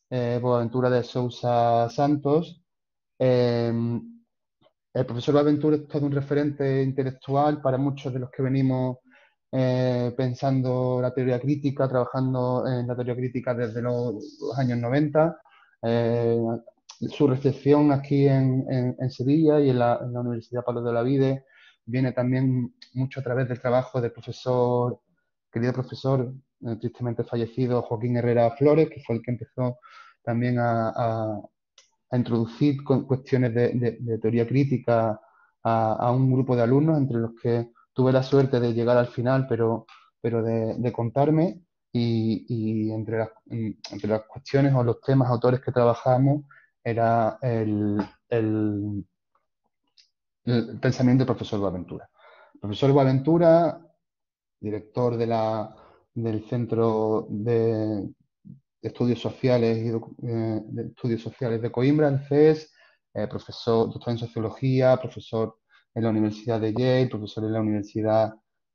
Boaventura de Sousa Santos. Eh, el profesor Boaventura es todo un referente intelectual para muchos de los que venimos pensando la teoría crítica, trabajando en la teoría crítica desde los años 90. Eh, Su recepción aquí en Sevilla y en la Universidad Pablo de Olavide viene también mucho a través del trabajo del profesor, querido profesor, tristemente fallecido, Joaquín Herrera Flores, que fue el que empezó también a introducir cuestiones de teoría crítica a un grupo de alumnos, entre los que tuve la suerte de llegar al final, pero de contarme, y entre las cuestiones o los temas, autores que trabajamos, era el pensamiento del profesor Boaventura. El profesor Boaventura, director del Centro de Estudios Sociales de Estudios Sociales de Coimbra, el CES, profesor, doctor en Sociología, profesor en la Universidad de Yale, profesor en la Universidad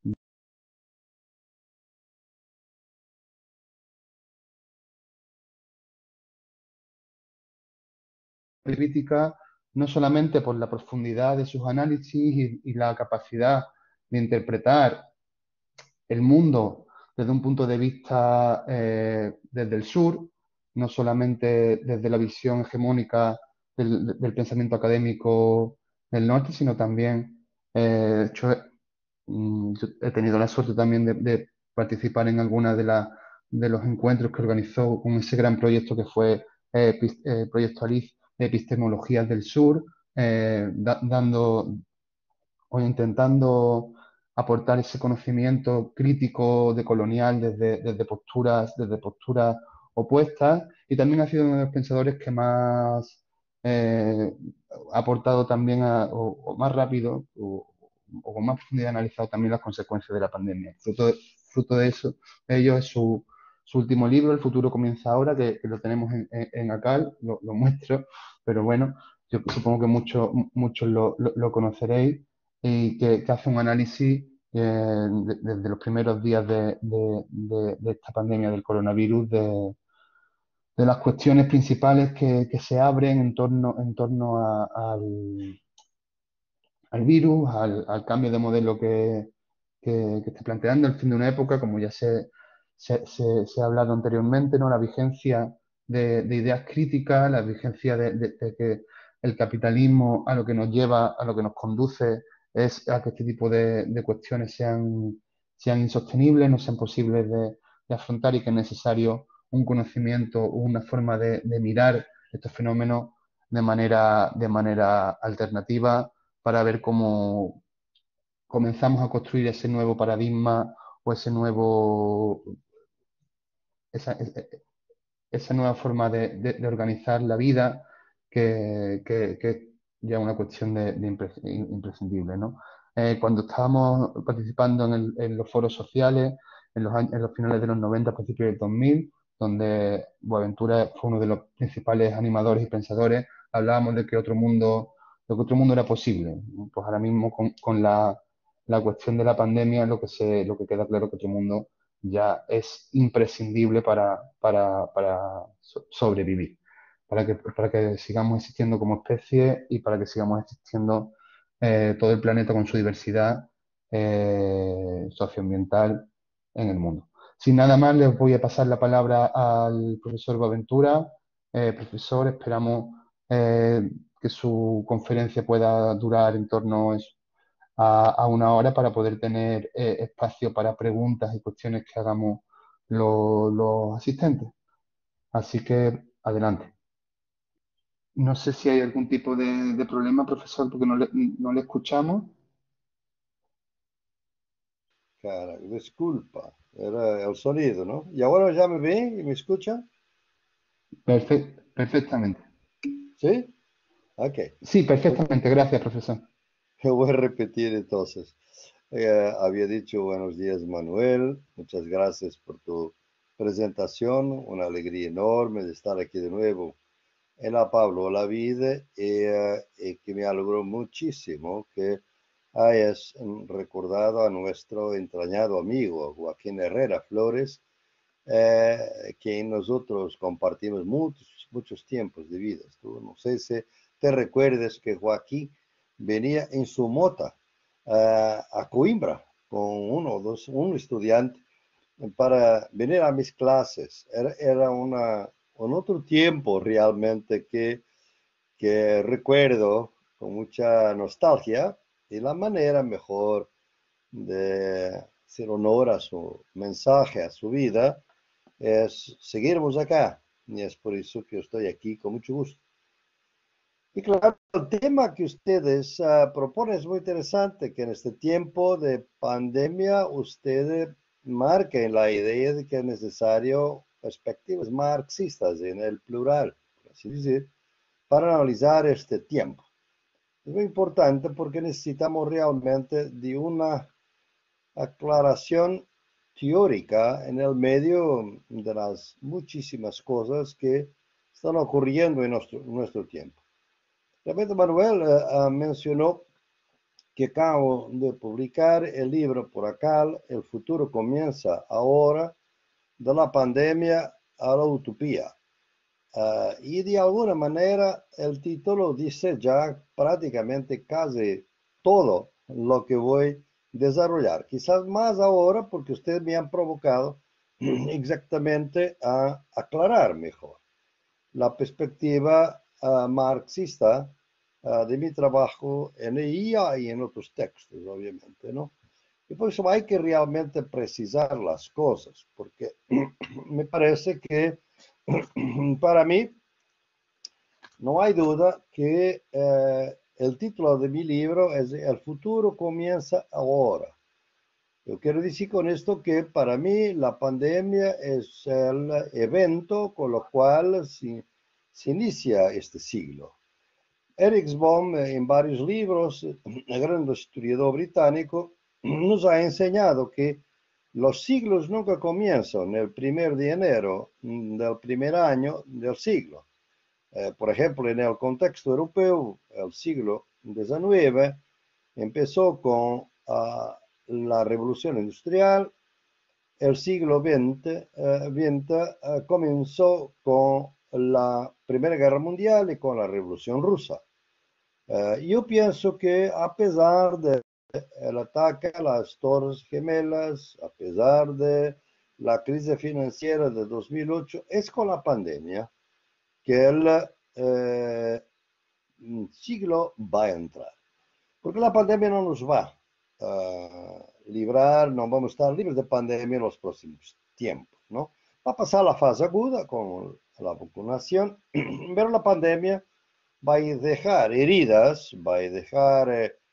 de Crítica, no solamente por la profundidad de sus análisis y la capacidad de interpretar el mundo desde un punto de vista desde el sur, no solamente desde la visión hegemónica del pensamiento académico del norte, sino también, de hecho, yo he tenido la suerte también de participar en algunas de los encuentros que organizó con ese gran proyecto que fue Proyecto Alice de Epistemologías del Sur, dando o intentando aportar ese conocimiento crítico decolonial desde posturas opuestas, y también ha sido uno de los pensadores que más eh, ha aportado también o más rápido o con más profundidad ha analizado también las consecuencias de la pandemia. Fruto de eso, de ello es su último libro, El futuro comienza ahora, que lo tenemos en ACAL, lo muestro, pero bueno, yo supongo que muchos lo conoceréis, y que hace un análisis desde los primeros días de esta pandemia del coronavirus, de las cuestiones principales que se abren en torno al virus, al cambio de modelo que está planteando, el fin de una época, como ya se ha hablado anteriormente, ¿no? La vigencia de ideas críticas, la vigencia de que el capitalismo a lo que nos lleva, a lo que nos conduce, es a que este tipo de cuestiones sean insostenibles, no sean posibles de afrontar, y que es necesario un conocimiento, una forma de mirar estos fenómenos de manera alternativa, para ver cómo comenzamos a construir ese nuevo paradigma o esa, esa nueva forma de organizar la vida, que es ya una cuestión imprescindible, ¿no? Cuando estábamos participando en los foros sociales, en los finales de los 90, principios del 2000, donde Boaventura fue uno de los principales animadores y pensadores, hablábamos de que otro mundo era posible, ¿no? Pues ahora mismo con la cuestión de la pandemia, lo que queda claro, que otro mundo ya es imprescindible para sobrevivir, para que sigamos existiendo como especie, y para que sigamos existiendo todo el planeta con su diversidad socioambiental en el mundo. Sin nada más, les voy a pasar la palabra al profesor Boaventura. Profesor, esperamos que su conferencia pueda durar en torno a una hora, para poder tener espacio para preguntas y cuestiones que hagamos los asistentes. Así que adelante. No sé si hay algún tipo de problema, profesor, porque no le escuchamos. Cara, disculpa, era el sonido, ¿no? ¿Y ahora ya me ve y me escucha? Perfectamente. ¿Sí? Ok. Sí, perfectamente. Gracias, profesor. Voy a repetir entonces. Había dicho buenos días, Manuel. Muchas gracias por tu presentación. Una alegría enorme de estar aquí de nuevo en la Pablo la vida, y que me alegró muchísimo que hayas recordado a nuestro entrañado amigo Joaquín Herrera Flores, que nosotros compartimos muchos tiempos de vida. Tú no sé si te recuerdas que Joaquín venía en su mota a Coimbra con un estudiante para venir a mis clases. Era un otro tiempo realmente que recuerdo con mucha nostalgia y la manera mejor de hacer honor a su mensaje, a su vida, es seguirnos acá. Y es por eso que estoy aquí con mucho gusto. Y claro, el tema que ustedes proponen es muy interesante, que en este tiempo de pandemia ustedes marquen la idea de que es necesario perspectivas marxistas en el plural, por así decir, para analizar este tiempo. Es muy importante porque necesitamos realmente de una aclaración teórica en el medio de las muchísimas cosas que están ocurriendo en nuestro tiempo. Realmente Manuel mencionó que acabo de publicar el libro por acá, El futuro comienza ahora, de la pandemia a la utopía. Y de alguna manera el título dice ya prácticamente casi todo lo que voy a desarrollar. Quizás más ahora porque ustedes me han provocado exactamente a aclarar mejor la perspectiva marxista de mi trabajo en ella y en otros textos, obviamente, ¿no? Y por eso hay que realmente precisar las cosas, porque me parece que para mí no hay duda que el título de mi libro es El futuro comienza ahora. Yo quiero decir con esto que para mí la pandemia es el evento con lo cual se inicia este siglo. Eric Hobsbawm, en varios libros, el gran historiador británico, nos ha enseñado que los siglos nunca comienzan el 1 de enero del primer año del siglo. Por ejemplo, en el contexto europeo, el siglo XIX empezó con la revolución industrial. El siglo XX comenzó con la Primera Guerra Mundial y con la Revolución Rusa. Yo pienso que a pesar del ataque a las Torres Gemelas, a pesar de la crisis financiera de 2008, es con la pandemia que el siglo va a entrar. Porque la pandemia no nos va a librar, no vamos a estar libres de pandemia en los próximos tiempos, ¿no? Va a pasar la fase aguda con la vacunación, pero la pandemia va a dejar heridas, va a dejar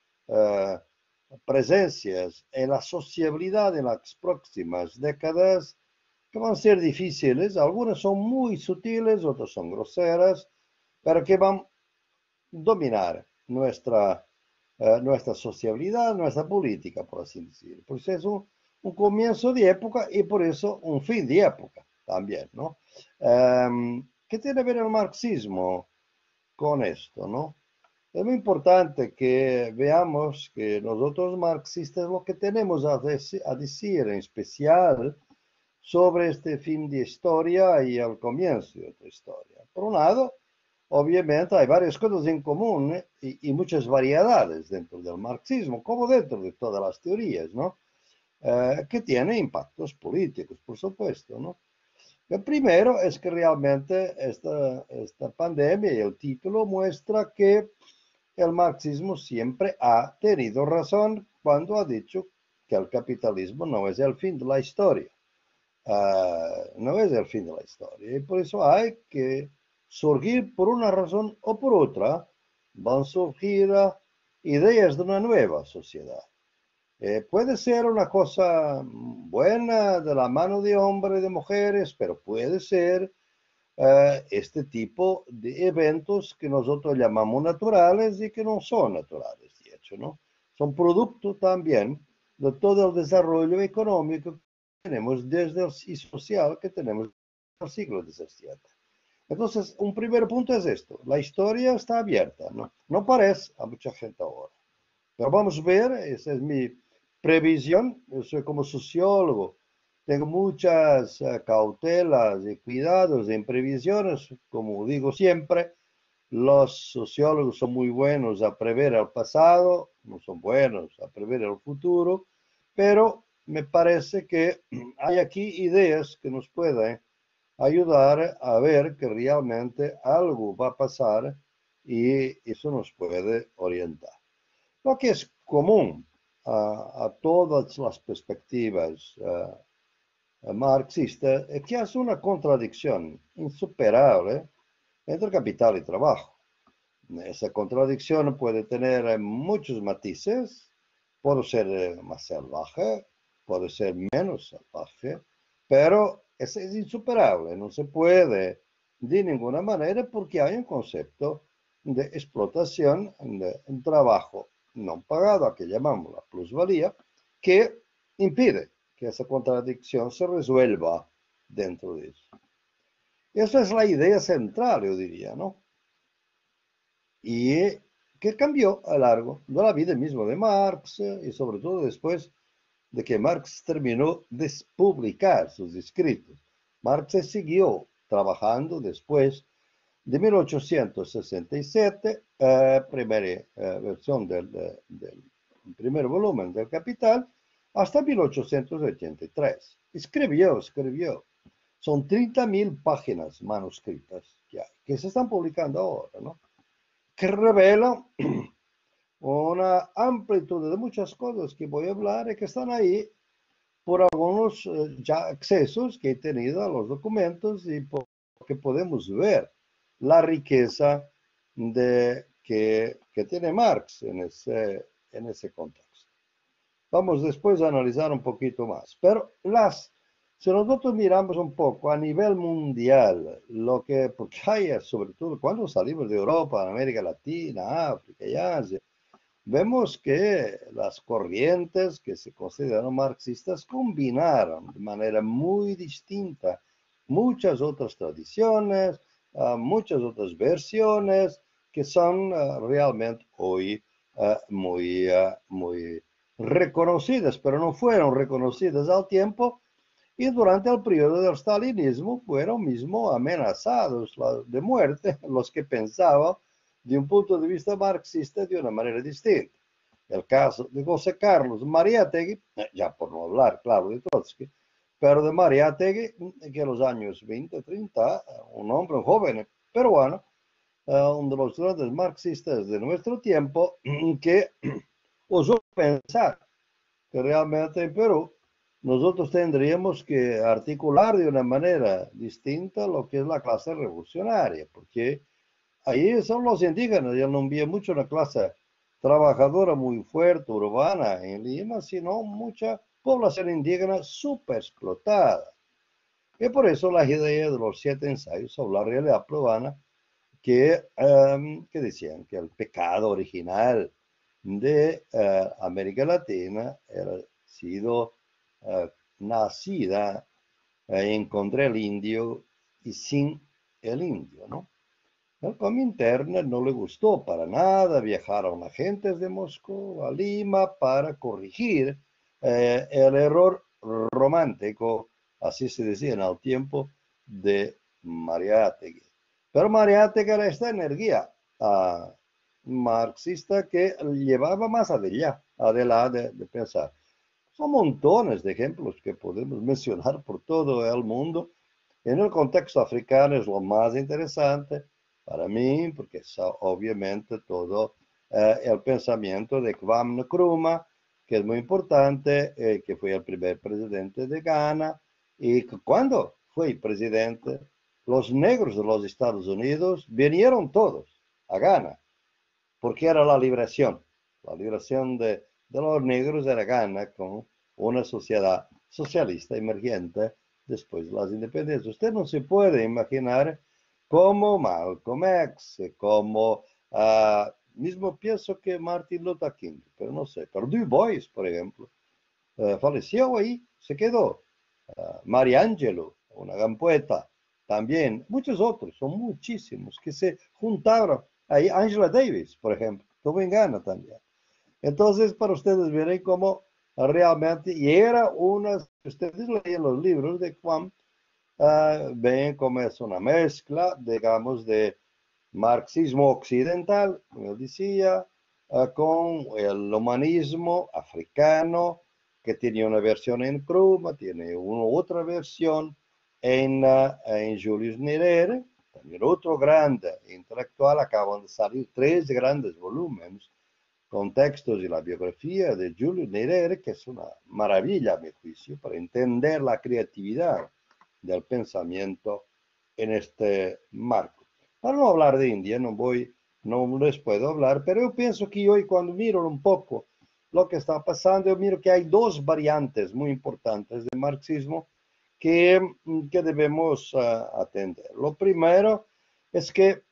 presencias en la sociabilidad en las próximas décadas que van a ser difíciles. Algunas son muy sutiles, otras son groseras, pero que van a dominar nuestra sociabilidad, nuestra política, por así decir. Por eso es comienzo de época y por eso un fin de época también, ¿no? ¿Qué tiene que ver el marxismo con esto, no? Es muy importante que veamos que nosotros marxistas lo que tenemos a decir en especial sobre este fin de historia y el comienzo de otra historia. Por un lado, obviamente hay varias cosas en común y muchas variedades dentro del marxismo, como dentro de todas las teorías, ¿no? Que tienen impactos políticos, por supuesto, ¿no? El primero es que realmente esta pandemia y el título muestra que el marxismo siempre ha tenido razón cuando ha dicho que el capitalismo no es el fin de la historia. No es el fin de la historia. Y por eso hay que surgir por una razón o por otra, van a surgir ideas de una nueva sociedad. Puede ser una cosa buena de la mano de hombres y de mujeres, pero puede ser este tipo de eventos que nosotros llamamos naturales y que no son naturales, de hecho, ¿no? Son producto también de todo el desarrollo económico que tenemos desde y social que tenemos desde el siglo XVII. Entonces, un primer punto es esto, la historia está abierta, ¿no? No parece a mucha gente ahora, pero vamos a ver, esa es mi previsión, yo soy como sociólogo, tengo muchas cautelas y cuidados en previsiones, como digo siempre. Los sociólogos son muy buenos a prever el pasado, no son buenos a prever el futuro, pero me parece que hay aquí ideas que nos pueden ayudar a ver que realmente algo va a pasar y eso nos puede orientar. Lo que es común a todas las perspectivas marxistas es que es una contradicción insuperable entre capital y trabajo. Esa contradicción puede tener muchos matices, puede ser más salvaje, puede ser menos salvaje, pero es insuperable, no se puede de ninguna manera porque hay un concepto de explotación de un trabajo no pagado, a que llamamos la plusvalía, que impide que esa contradicción se resuelva dentro de eso. Esa es la idea central, yo diría, ¿no? Y que cambió a lo largo de la vida misma de Marx y sobre todo después de que Marx terminó de publicar sus escritos. Marx siguió trabajando después de 1867, primera versión del primer volumen del Capital, hasta 1883. Escribió. Son 30.000 páginas manuscritas que se están publicando ahora, ¿no? Que revela una amplitud de muchas cosas que voy a hablar y que están ahí por algunos ya accesos que he tenido a los documentos y porque podemos ver la riqueza que tiene Marx en ese contexto. Vamos después a analizar un poquito más. Pero si nosotros miramos un poco a nivel mundial, porque hay, sobre todo cuando salimos de Europa, América Latina, África y Asia, vemos que las corrientes que se consideran marxistas combinaron de manera muy distinta muchas otras tradiciones, muchas otras versiones que son realmente hoy muy reconocidas, pero no fueron reconocidas al tiempo y durante el periodo del stalinismo fueron mismo amenazados de muerte los que pensaban de un punto de vista marxista de una manera distinta. El caso de José Carlos Mariátegui, ya por no hablar, claro, de Trotsky, pero de Mariátegui, que en los años 20, 30, un hombre joven peruano, uno de los grandes marxistas de nuestro tiempo, que osó pensar que realmente en Perú nosotros tendríamos que articular de una manera distinta lo que es la clase revolucionaria, porque ahí son los indígenas, ya no había mucho una clase trabajadora muy fuerte, urbana en Lima, sino mucha población indígena súper explotada. Y por eso la idea de los 7 ensayos sobre la realidad peruana que decían que el pecado original de América Latina era sido nacida contra el indio y sin el indio, ¿no? El Comintern no le gustó para nada, viajaron agentes de Moscú a Lima para corregir el error romántico, así se decía en el tiempo de Mariátegui. Pero Mariátegui era esta energía marxista que llevaba más adelante de pensar. Son montones de ejemplos que podemos mencionar por todo el mundo. En el contexto africano es lo más interesante para mí, porque es obviamente todo el pensamiento de Kwame Nkrumah, que es muy importante, que fue el primer presidente de Ghana, y que cuando fue presidente, los negros de los Estados Unidos vinieron todos a Ghana, porque era la liberación de los negros era Ghana con una sociedad socialista emergente después de las independencias. Usted no se puede imaginar cómo Malcolm X, como mismo pienso que Martin Luther King, pero no sé, pero Du Bois, por ejemplo, falleció ahí, se quedó. Mariangelo, una gran poeta, también, muchos otros, son muchísimos que se juntaron. Ahí Angela Davis, por ejemplo, estuvo en Ghana también. Entonces, para ustedes verán cómo realmente, y era una, si ustedes leen los libros de Quam, ven como es una mezcla, digamos, de marxismo occidental, como decía, con el humanismo africano, que tiene una versión en Krumah, tiene una otra versión en Julius Nyerere, también otro grande intelectual. Acaban de salir tres grandes volúmenes con textos y la biografía de Julius Nyerere, que es una maravilla, a mi juicio, para entender la creatividad del pensamiento en este marco. Para no hablar de India, no les puedo hablar, pero yo pienso que hoy cuando miro un poco lo que está pasando, yo miro que hay dos variantes muy importantes del marxismo que debemos atender. Lo primero es que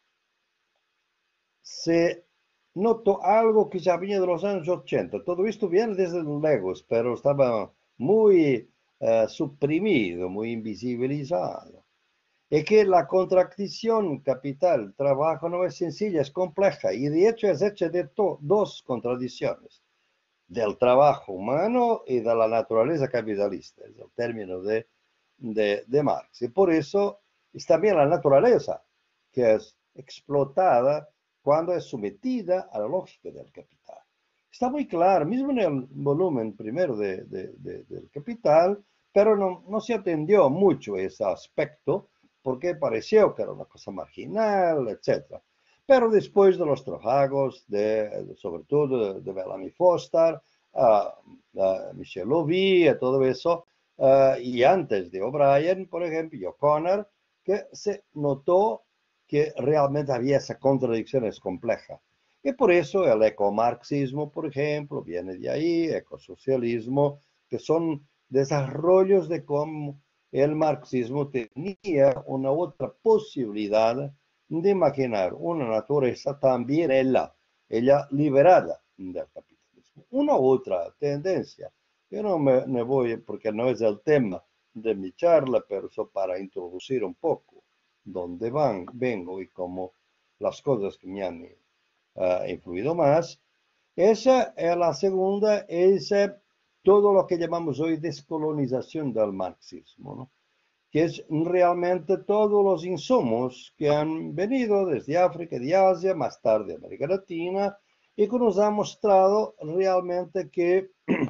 se notó algo que ya venía de los años 80. Todo esto viene desde los Legos, pero estaba muy suprimido, muy invisibilizado. Es que la contradicción capital-trabajo no es sencilla, es compleja, y de hecho es hecha de dos contradicciones, del trabajo humano y de la naturaleza capitalista, es el término de Marx. Y por eso es también la naturaleza que es explotada cuando es sometida a la lógica del capital. Está muy claro, mismo en el volumen primero del Capital, pero no se atendió mucho a ese aspecto porque pareció que era una cosa marginal, etc. Pero después de los trabajos, sobre todo de Bellamy Foster, Michel Lovy, todo eso, y antes de O'Brien, por ejemplo, y O'Connor, que se notó que realmente había esa contradicción compleja. Y por eso el ecomarxismo, por ejemplo, viene de ahí, ecosocialismo, que son desarrollos de cómo el marxismo tenía una otra posibilidad de imaginar una naturaleza también ella liberada del capitalismo. Una otra tendencia, yo no me voy, porque no es el tema de mi charla, pero eso para introducir un poco dónde vengo y cómo las cosas que me han influido más. Esa es la segunda, es todo lo que llamamos hoy descolonización del marxismo, ¿no? Que es realmente todos los insumos que han venido desde África, de Asia, más tarde América Latina, y que nos ha mostrado realmente que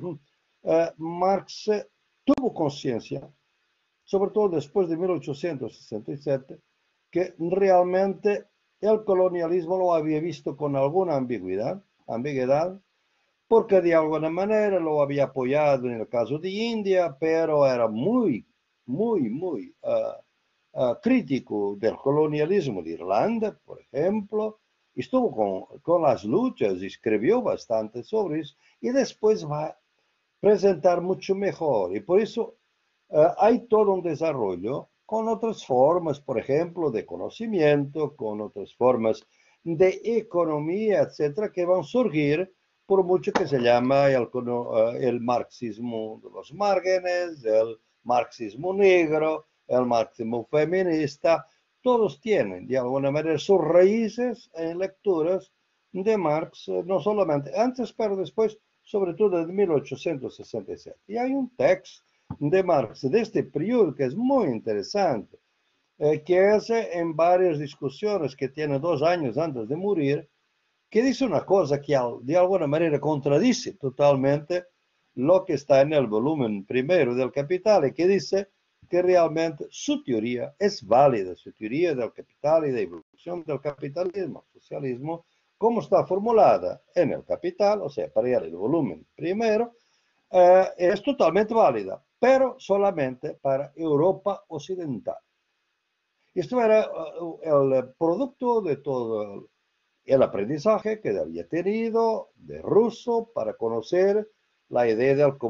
Marx tuvo conciencia, sobre todo después de 1867, que realmente el colonialismo lo había visto con alguna ambigüedad, porque de alguna manera lo había apoyado en el caso de India, pero era muy crítico del colonialismo de Irlanda, por ejemplo. Estuvo con las luchas, escribió bastante sobre eso, y después va a presentar mucho mejor. Y por eso hay todo un desarrollo con otras formas, por ejemplo, de conocimiento, con otras formas de economía, etcétera, que van a surgir por mucho que se llama el marxismo de los márgenes, el marxismo negro, el marxismo feminista. Todos tienen de alguna manera sus raíces en lecturas de Marx, no solamente antes, pero después, sobre todo en 1867. Y hay un texto de Marx de este periodo que es muy interesante, que hace en varias discusiones que tiene 2 años antes de morir, que dice una cosa que de alguna manera contradice totalmente lo que está en el volumen primero del Capital, y que dice que realmente su teoría es válida, su teoría del capital y de evolución del capitalismo, socialismo, como está formulada en el Capital, o sea, para el volumen primero, es totalmente válida, pero solamente para Europa Occidental. Esto era el producto de todo el aprendizaje que había tenido de ruso para conocer la idea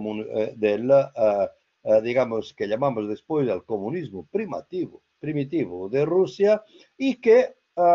digamos, que llamamos después del comunismo primitivo de Rusia, y que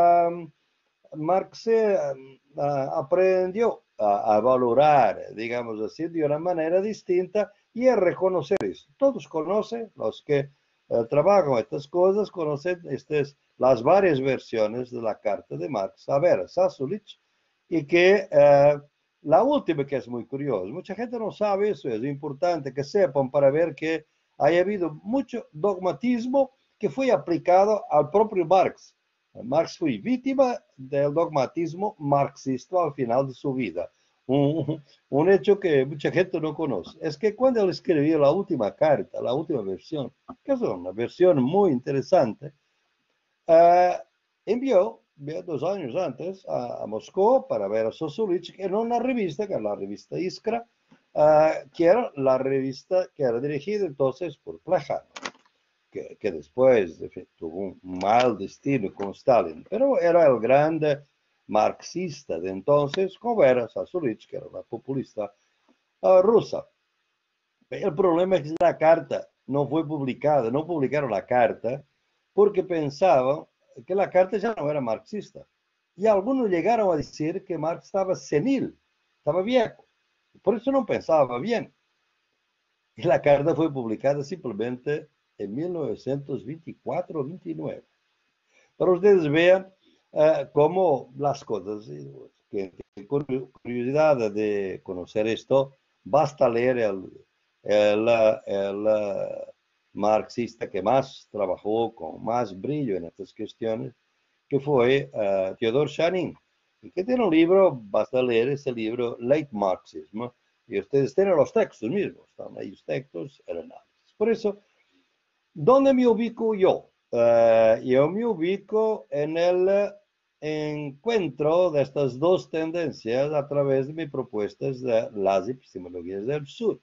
Marx aprendió a valorar, digamos así, de una manera distinta y a reconocer eso. Todos conocen, los que trabajan estas cosas, conocen las varias versiones de la carta de Marx a ver, Sasulich, y que la última que es muy curiosa, mucha gente no sabe eso, es importante que sepan para ver que ha habido mucho dogmatismo que fue aplicado al propio Marx. Marx fue víctima del dogmatismo marxista al final de su vida. Un hecho que mucha gente no conoce. Es que cuando él escribió la última carta, la última versión, que es una versión muy interesante, uh, envió 2 años antes a Moscú para ver a Sosulich en una revista, que es la revista Iskra, que era la revista que era dirigida entonces por Plejano, que después tuvo un mal destino con Stalin, pero era el grande marxista de entonces, como era Sosulich, que era una populista rusa. El problema es que la carta no fue publicada, no publicaron la carta porque pensaban que la carta ya no era marxista. Y algunos llegaron a decir que Marx estaba senil, estaba viejo. Por eso no pensaba bien. Y la carta fue publicada simplemente en 1924 o 29. Para ustedes vean cómo las cosas, que curiosidad de conocer esto, basta leer el marxista que más trabajó con más brillo en estas cuestiones, que fue Theodor Schanin, y que tiene un libro, basta leer ese libro, Late Marxism, y ustedes tienen los textos mismos, están ahí los textos, el análisis. Por eso, ¿dónde me ubico yo? Yo me ubico en el encuentro de estas dos tendencias a través de mis propuestas de las epistemologías del sur.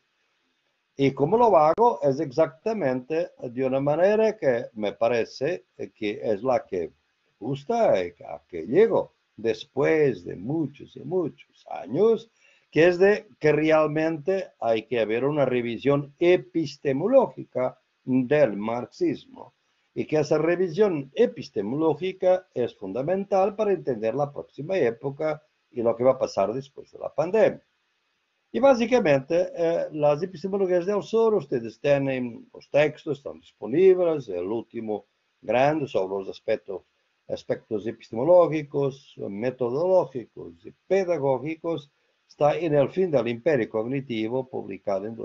Y cómo lo hago es exactamente de una manera que me parece que es la que me gusta y a que llego después de muchos y muchos años, que es de que realmente hay que haber una revisión epistemológica del marxismo y que esa revisión epistemológica es fundamental para entender la próxima época y lo que va a pasar después de la pandemia. Y básicamente las epistemologías del sur, ustedes tienen los textos, están disponibles, el último grande sobre los aspectos epistemológicos, metodológicos y pedagógicos, está en El fin del imperio cognitivo, publicado en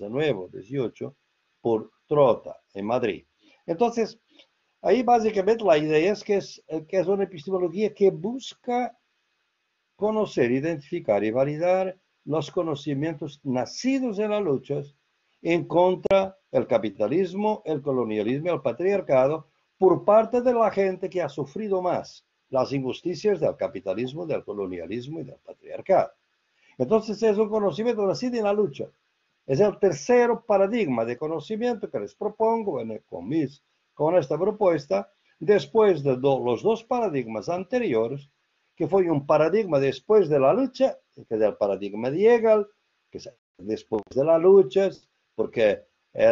2019-18 por Trota, en Madrid. Entonces, ahí básicamente la idea es que es una epistemología que busca conocer, identificar y validar los conocimientos nacidos en las luchas en contra del capitalismo, el colonialismo y el patriarcado por parte de la gente que ha sufrido más las injusticias del capitalismo, del colonialismo y del patriarcado. Entonces es un conocimiento nacido en la lucha. Es el tercer paradigma de conocimiento que les propongo con esta propuesta, después de los dos paradigmas anteriores, que fue un paradigma después de la lucha, que es el paradigma de Hegel, que es después de las luchas, porque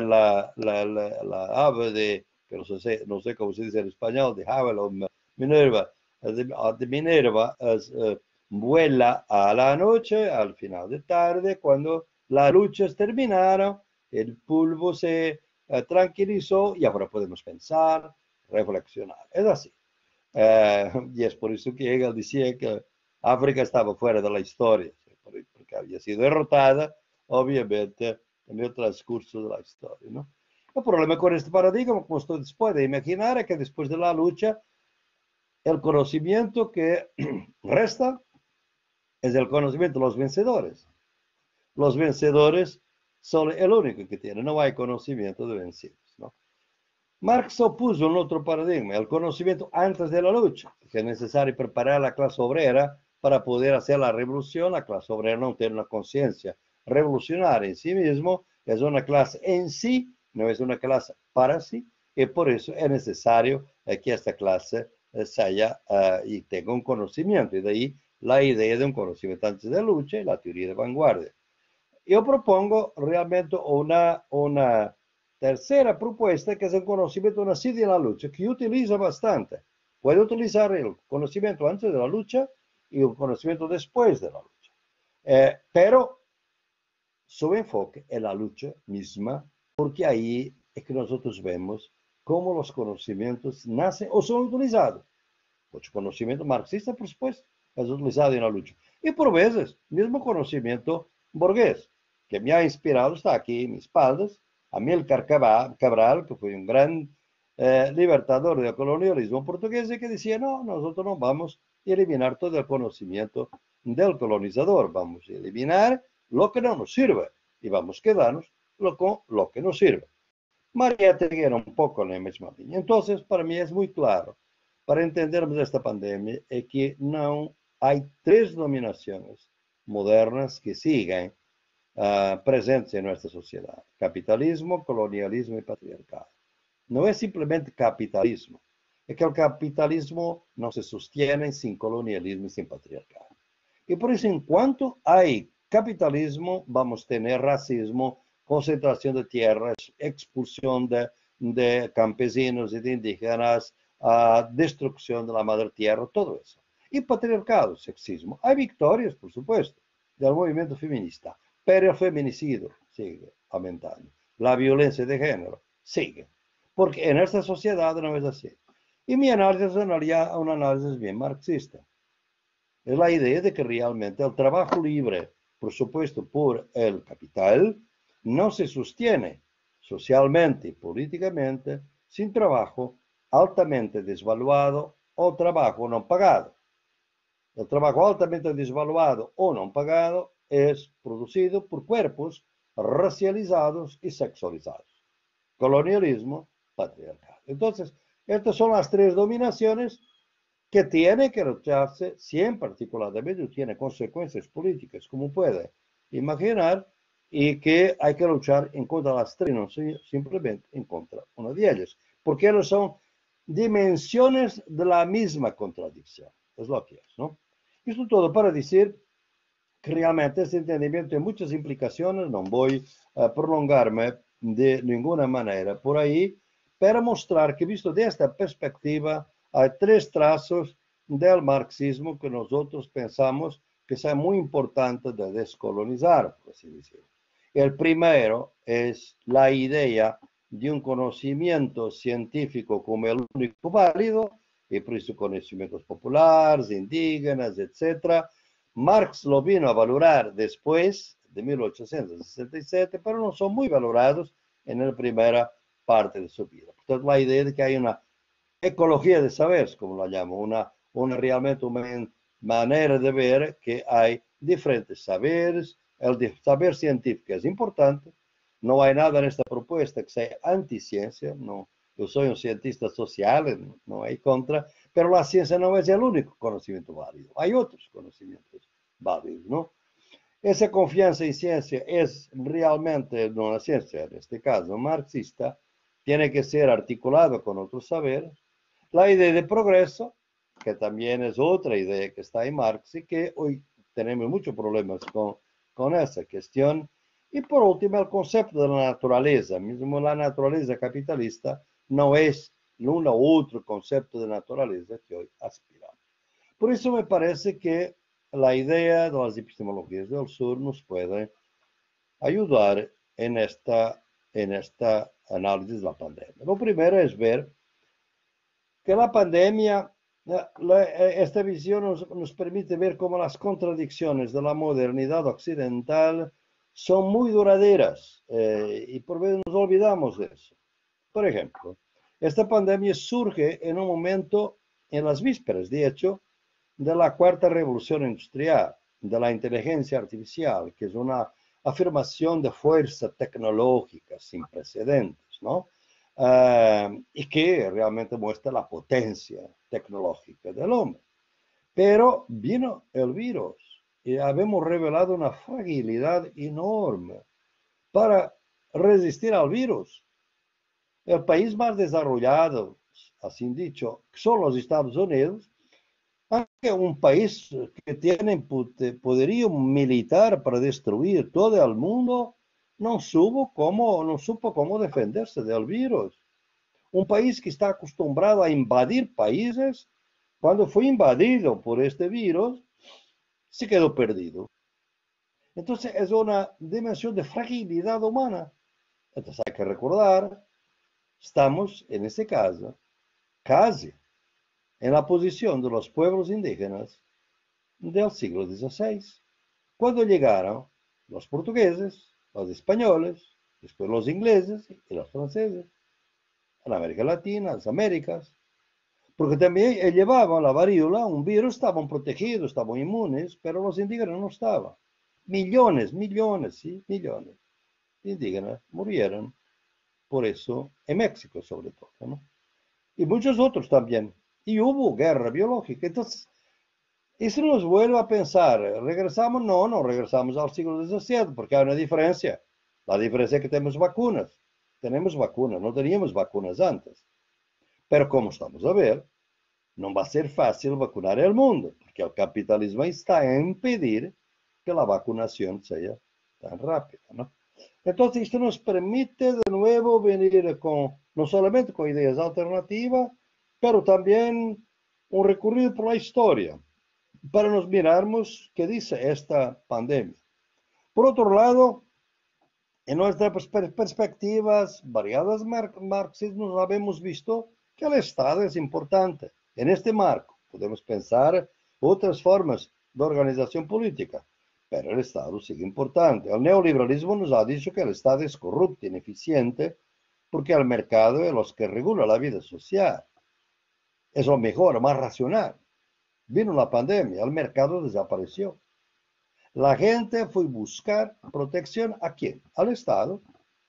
la ave de, que no sé cómo se dice en español, de Havel o Minerva, de Minerva vuela a la noche, al final de tarde, cuando las luchas terminaron, el polvo se tranquilizó y ahora podemos pensar, reflexionar. Es así. Y es por eso que Hegel decía que África estaba fuera de la historia, porque había sido derrotada, obviamente, en el transcurso de la historia, ¿no? El problema con este paradigma, como ustedes pueden imaginar, es que después de la lucha, el conocimiento que resta es el conocimiento de los vencedores. Los vencedores son el único que tienen, no hay conocimiento de vencidos, ¿no? Marx opuso un otro paradigma, el conocimiento antes de la lucha, que es necesario preparar a la clase obrera para poder hacer la revolución. La clase obrera no tiene una conciencia revolucionaria en sí mismo, es una clase en sí, no es una clase para sí, y por eso es necesario que esta clase se haya y tenga un conocimiento, y de ahí la idea de un conocimiento antes de la lucha y la teoría de vanguardia. Yo propongo realmente una tercera propuesta, que es el conocimiento nacido en la lucha, que utiliza bastante. Puede utilizar el conocimiento antes de la lucha y el conocimiento después de la lucha. Pero su enfoque es la lucha misma, porque ahí es que nosotros vemos cómo los conocimientos nacen o son utilizados. Mucho conocimiento marxista, por supuesto, es utilizado en la lucha. Y por veces, mismo conocimiento burgués, que me ha inspirado, está aquí en mis espaldas, Amílcar Cabral, que fue un gran libertador del colonialismo portugués, y que decía, no, nosotros no vamos a eliminar todo el conocimiento del colonizador, vamos a eliminar lo que no nos sirve y vamos a quedarnos con lo que nos sirve. María era un poco en la misma línea. Entonces, para mí es muy claro, para entendermos esta pandemia, es que no hay tres dominaciones modernas que sigan presentes en nuestra sociedad: capitalismo, colonialismo y patriarcado. No es simplemente capitalismo, es que el capitalismo no se sostiene sin colonialismo y sin patriarcado. Y por eso, en cuanto hay capitalismo, vamos a tener racismo, concentración de tierras, expulsión de campesinos y de indígenas, destrucción de la madre tierra, todo eso. Y patriarcado, sexismo. Hay victorias, por supuesto, del movimiento feminista, pero el feminicidio sigue aumentando. La violencia de género sigue. Porque en esta sociedad no es así. Y mi análisis es un análisis bien marxista. Es la idea de que realmente el trabajo libre, por supuesto, por el capital, no se sostiene socialmente y políticamente sin trabajo altamente desvaluado o trabajo no pagado. El trabajo altamente desvaluado o no pagado es producido por cuerpos racializados y sexualizados. Colonialismo, patriarcado. Entonces, estas son las tres dominaciones que tiene que lucharse siempre, particularmente tiene consecuencias políticas, como puede imaginar, y que hay que luchar en contra de las tres, no simplemente en contra de una de ellas, porque ellas son dimensiones de la misma contradicción, es lo que es, ¿no? Esto todo para decir que realmente este entendimiento tiene muchas implicaciones, no voy a prolongarme de ninguna manera por ahí, para mostrar que, visto de esta perspectiva, hay tres trazos del marxismo que nosotros pensamos que son muy importantes de descolonizar, por así decirlo. El primero es la idea de un conocimiento científico como el único válido, y por eso conocimientos populares, indígenas, etcétera. Marx lo vino a valorar después de 1867, pero no son muy valorados en la primera parte de su vida. Entonces, la idea de que hay una ecología de saberes, como la llamo, realmente una manera de ver que hay diferentes saberes. El saber científico es importante. No hay nada en esta propuesta que sea anticiencia. No, yo soy un cientista social, no hay contra, pero la ciencia no es el único conocimiento válido. Hay otros conocimientos válidos, ¿no? Esa confianza en ciencia es realmente no una ciencia, en este caso marxista, tiene que ser articulada con otros saberes. La idea de progreso, que también es otra idea que está en Marx y que hoy tenemos muchos problemas con esa cuestión. Y por último, el concepto de la naturaleza. Mismo la naturaleza capitalista no es un otro concepto de naturaleza que hoy aspiramos. Por eso me parece que la idea de las epistemologías del sur nos puede ayudar en esta análisis de la pandemia. Lo primero es ver que la pandemia, esta visión nos permite ver cómo las contradicciones de la modernidad occidental son muy duraderas y por veces nos olvidamos de eso. Por ejemplo, esta pandemia surge en un momento, en las vísperas, de hecho, de la cuarta revolución industrial, de la inteligencia artificial, que es una afirmación de fuerza tecnológica sin precedentes, ¿no? Y que realmente muestra la potencia tecnológica del hombre. Pero vino el virus y habemos revelado una fragilidad enorme para resistir al virus. El país más desarrollado, así dicho, son los Estados Unidos, aunque un país que tiene poderío militar para destruir todo el mundo, no supo cómo defenderse del virus. Un país que está acostumbrado a invadir países, cuando fue invadido por este virus, se quedó perdido. Entonces es una dimensión de fragilidad humana. Entonces hay que recordar, estamos en este caso casi en la posición de los pueblos indígenas del siglo XVI, cuando llegaron los portugueses, los españoles, después los ingleses y los franceses, a la América Latina, a las Américas, porque también llevaban la varíola, un virus, estaban protegidos, estaban inmunes, pero los indígenas no estaban. Millones, millones, sí, millones de indígenas murieron por eso en México sobre todo, ¿no? Y muchos otros también. Y hubo guerra biológica. Entonces, eso nos vuelve a pensar, ¿regresamos? No, no regresamos al siglo XVII, porque hay una diferencia. La diferencia es que tenemos vacunas, no teníamos vacunas antes. Pero como estamos a ver, no va a ser fácil vacunar el mundo, porque el capitalismo está en impedir que la vacunación sea tan rápida, ¿no? Entonces, esto nos permite de nuevo venir con, no solamente con ideas alternativas, pero también un recorrido por la historia para nos mirarmos qué dice esta pandemia. Por otro lado, en nuestras perspectivas variadas marxismos habemos visto que el Estado es importante. En este marco podemos pensar otras formas de organización política, pero el Estado sigue importante. El neoliberalismo nos ha dicho que el Estado es corrupto, ineficiente, porque el mercado es lo que regula la vida social. Es lo mejor, más racional. Vino la pandemia, el mercado desapareció. La gente fue a buscar protección ¿a quién? Al Estado.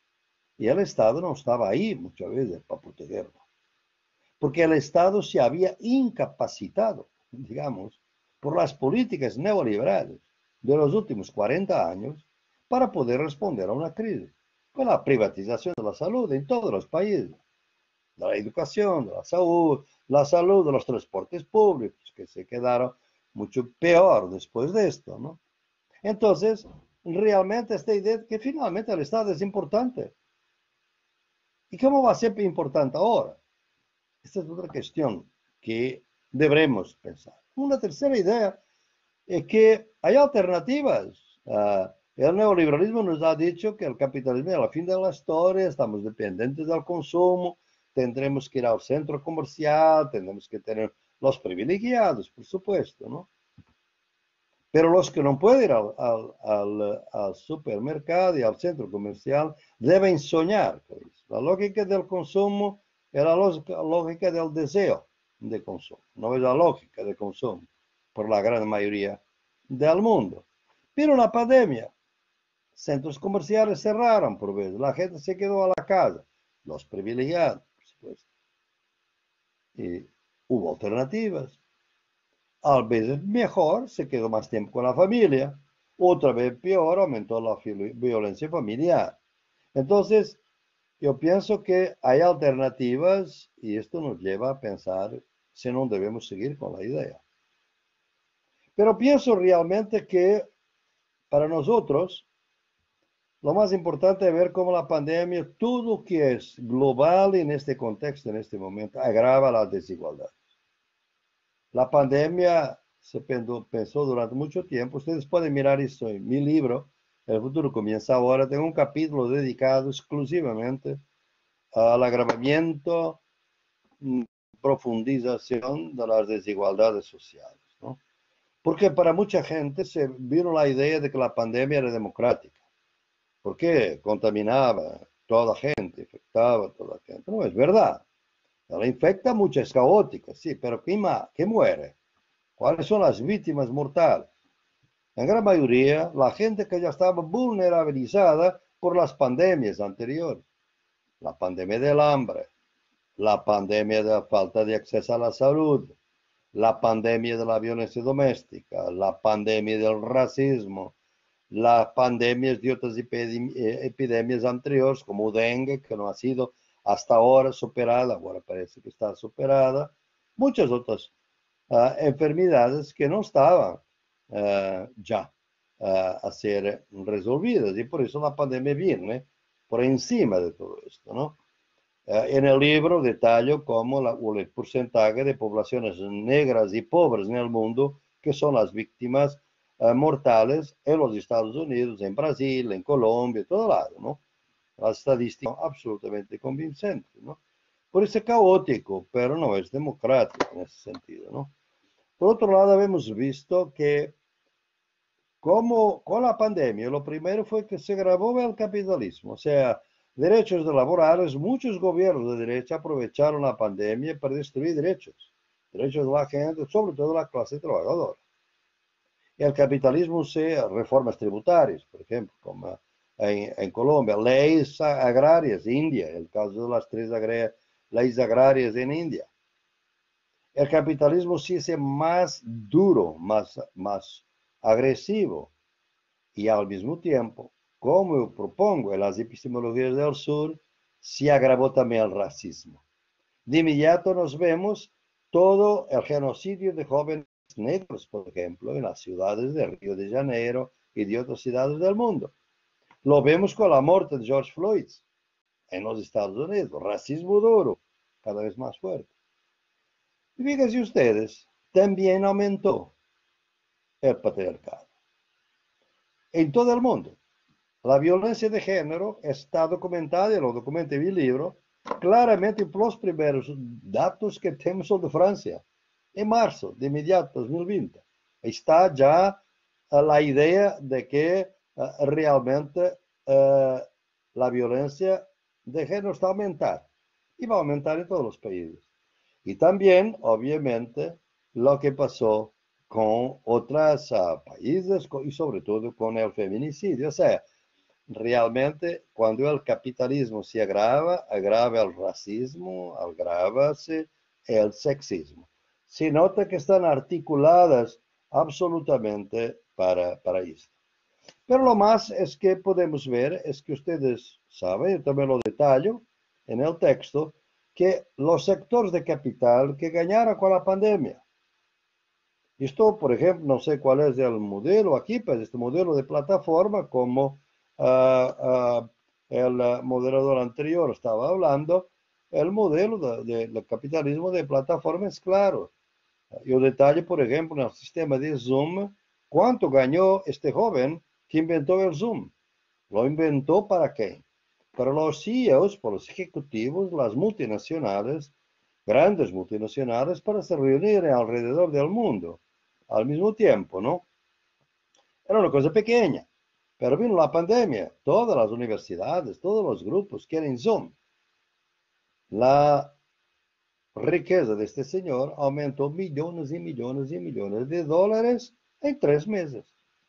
Y el Estado no estaba ahí muchas veces para protegerlo. Porque el Estado se había incapacitado, digamos, por las políticas neoliberales de los últimos 40 años para poder responder a una crisis. Con la privatización de la salud en todos los países, de la educación, de la salud, de los transportes públicos, que se quedaron mucho peor después de esto, ¿no? Entonces, realmente esta idea de que finalmente el Estado es importante. ¿Y cómo va a ser importante ahora? Esta es otra cuestión que debemos pensar. Una tercera idea es que hay alternativas. El neoliberalismo nos ha dicho que el capitalismo es la fin de la historia, estamos dependientes del consumo, tendremos que ir al centro comercial, tendremos que tener los privilegiados, por supuesto, ¿no? Pero los que no pueden ir al supermercado y al centro comercial deben soñar con eso. La lógica del consumo es la lógica del deseo de consumo, no es la lógica de consumo por la gran mayoría del mundo. Pero la pandemia, centros comerciales cerraron por vez, la gente se quedó a la casa, los privilegiados, por supuesto. Y hubo alternativas. A veces mejor, se quedó más tiempo con la familia. Otra vez peor, aumentó la violencia familiar. Entonces, yo pienso que hay alternativas y esto nos lleva a pensar si no debemos seguir con la idea. Pero pienso realmente que para nosotros lo más importante es ver cómo la pandemia, todo que es global en este contexto, en este momento, agrava las desigualdades. La pandemia se pensó durante mucho tiempo. Ustedes pueden mirar esto en mi libro, El futuro comienza ahora. Tengo un capítulo dedicado exclusivamente al agravamiento, profundización de las desigualdades sociales, ¿no? Porque para mucha gente se vino la idea de que la pandemia era democrática, porque contaminaba a toda gente, infectaba a toda gente. No es verdad. La infecta mucho, es caótica, sí, pero ¿qué muere? ¿Cuáles son las víctimas mortales? En gran mayoría, la gente que ya estaba vulnerabilizada por las pandemias anteriores. La pandemia del hambre, la pandemia de la falta de acceso a la salud, la pandemia de la violencia doméstica, la pandemia del racismo, las pandemias de otras epidemias anteriores, como dengue, que no ha sido hasta ahora superada, ahora parece que está superada, muchas otras enfermedades que no estaban ya a ser resolvidas. Y por eso la pandemia viene por encima de todo esto, ¿no? En el libro detallo cómo el porcentaje de poblaciones negras y pobres en el mundo que son las víctimas mortales en los Estados Unidos, en Brasil, en Colombia, en todo lado, ¿no? Las estadísticas son absolutamente convincentes, ¿no? Por eso es caótico, pero no es democrático en ese sentido, ¿no? Por otro lado, hemos visto que como con la pandemia, lo primero fue que se agravó el capitalismo, o sea, derechos laborales, muchos gobiernos de derecha aprovecharon la pandemia para destruir derechos de la gente, sobre todo la clase trabajadora. El capitalismo se reformas tributarias, por ejemplo, como en Colombia, leyes agrarias, India, el caso de las leyes agrarias en India. El capitalismo sí es más duro, más agresivo y al mismo tiempo, como yo propongo en las epistemologías del sur, se agravó también el racismo. De inmediato nos vemos todo el genocidio de jóvenes negros, por ejemplo, en las ciudades de Río de Janeiro y de otras ciudades del mundo. Lo vemos con la muerte de George Floyd en los Estados Unidos, racismo duro, cada vez más fuerte. Y fíjense ustedes, también aumentó el patriarcado en todo el mundo. La violencia de género está documentada, y lo documenté en mi libro, claramente por los primeros datos que tenemos son de Francia, en marzo de inmediato 2020. Está ya la idea de que realmente la violencia de género está a aumentar y va a aumentar en todos los países. Y también, obviamente, lo que pasó con otros países y sobre todo con el feminicidio. O sea, realmente cuando el capitalismo se agrava, agrava el racismo, agrava-se el sexismo. Se nota que están articuladas absolutamente para esto. Pero lo más es que podemos ver, es que ustedes saben, yo también lo detallo en el texto, que los sectores de capital que ganaron con la pandemia. Esto, por ejemplo, no sé cuál es el modelo aquí, pero este modelo de plataforma, como el moderador anterior estaba hablando, el modelo del capitalismo de plataforma es claro. Yo detallo, por ejemplo, en el sistema de Zoom, cuánto ganó este joven que inventó el Zoom. ¿Lo inventó para qué? Para los CEOs, para los ejecutivos, las multinacionales, grandes multinacionales, para se reunir alrededor del mundo al mismo tiempo, ¿no? Era una cosa pequeña, pero vino la pandemia, todas las universidades, todos los grupos quieren Zoom. La riqueza de este señor aumentó millones y millones y millones de dólares en 3 meses.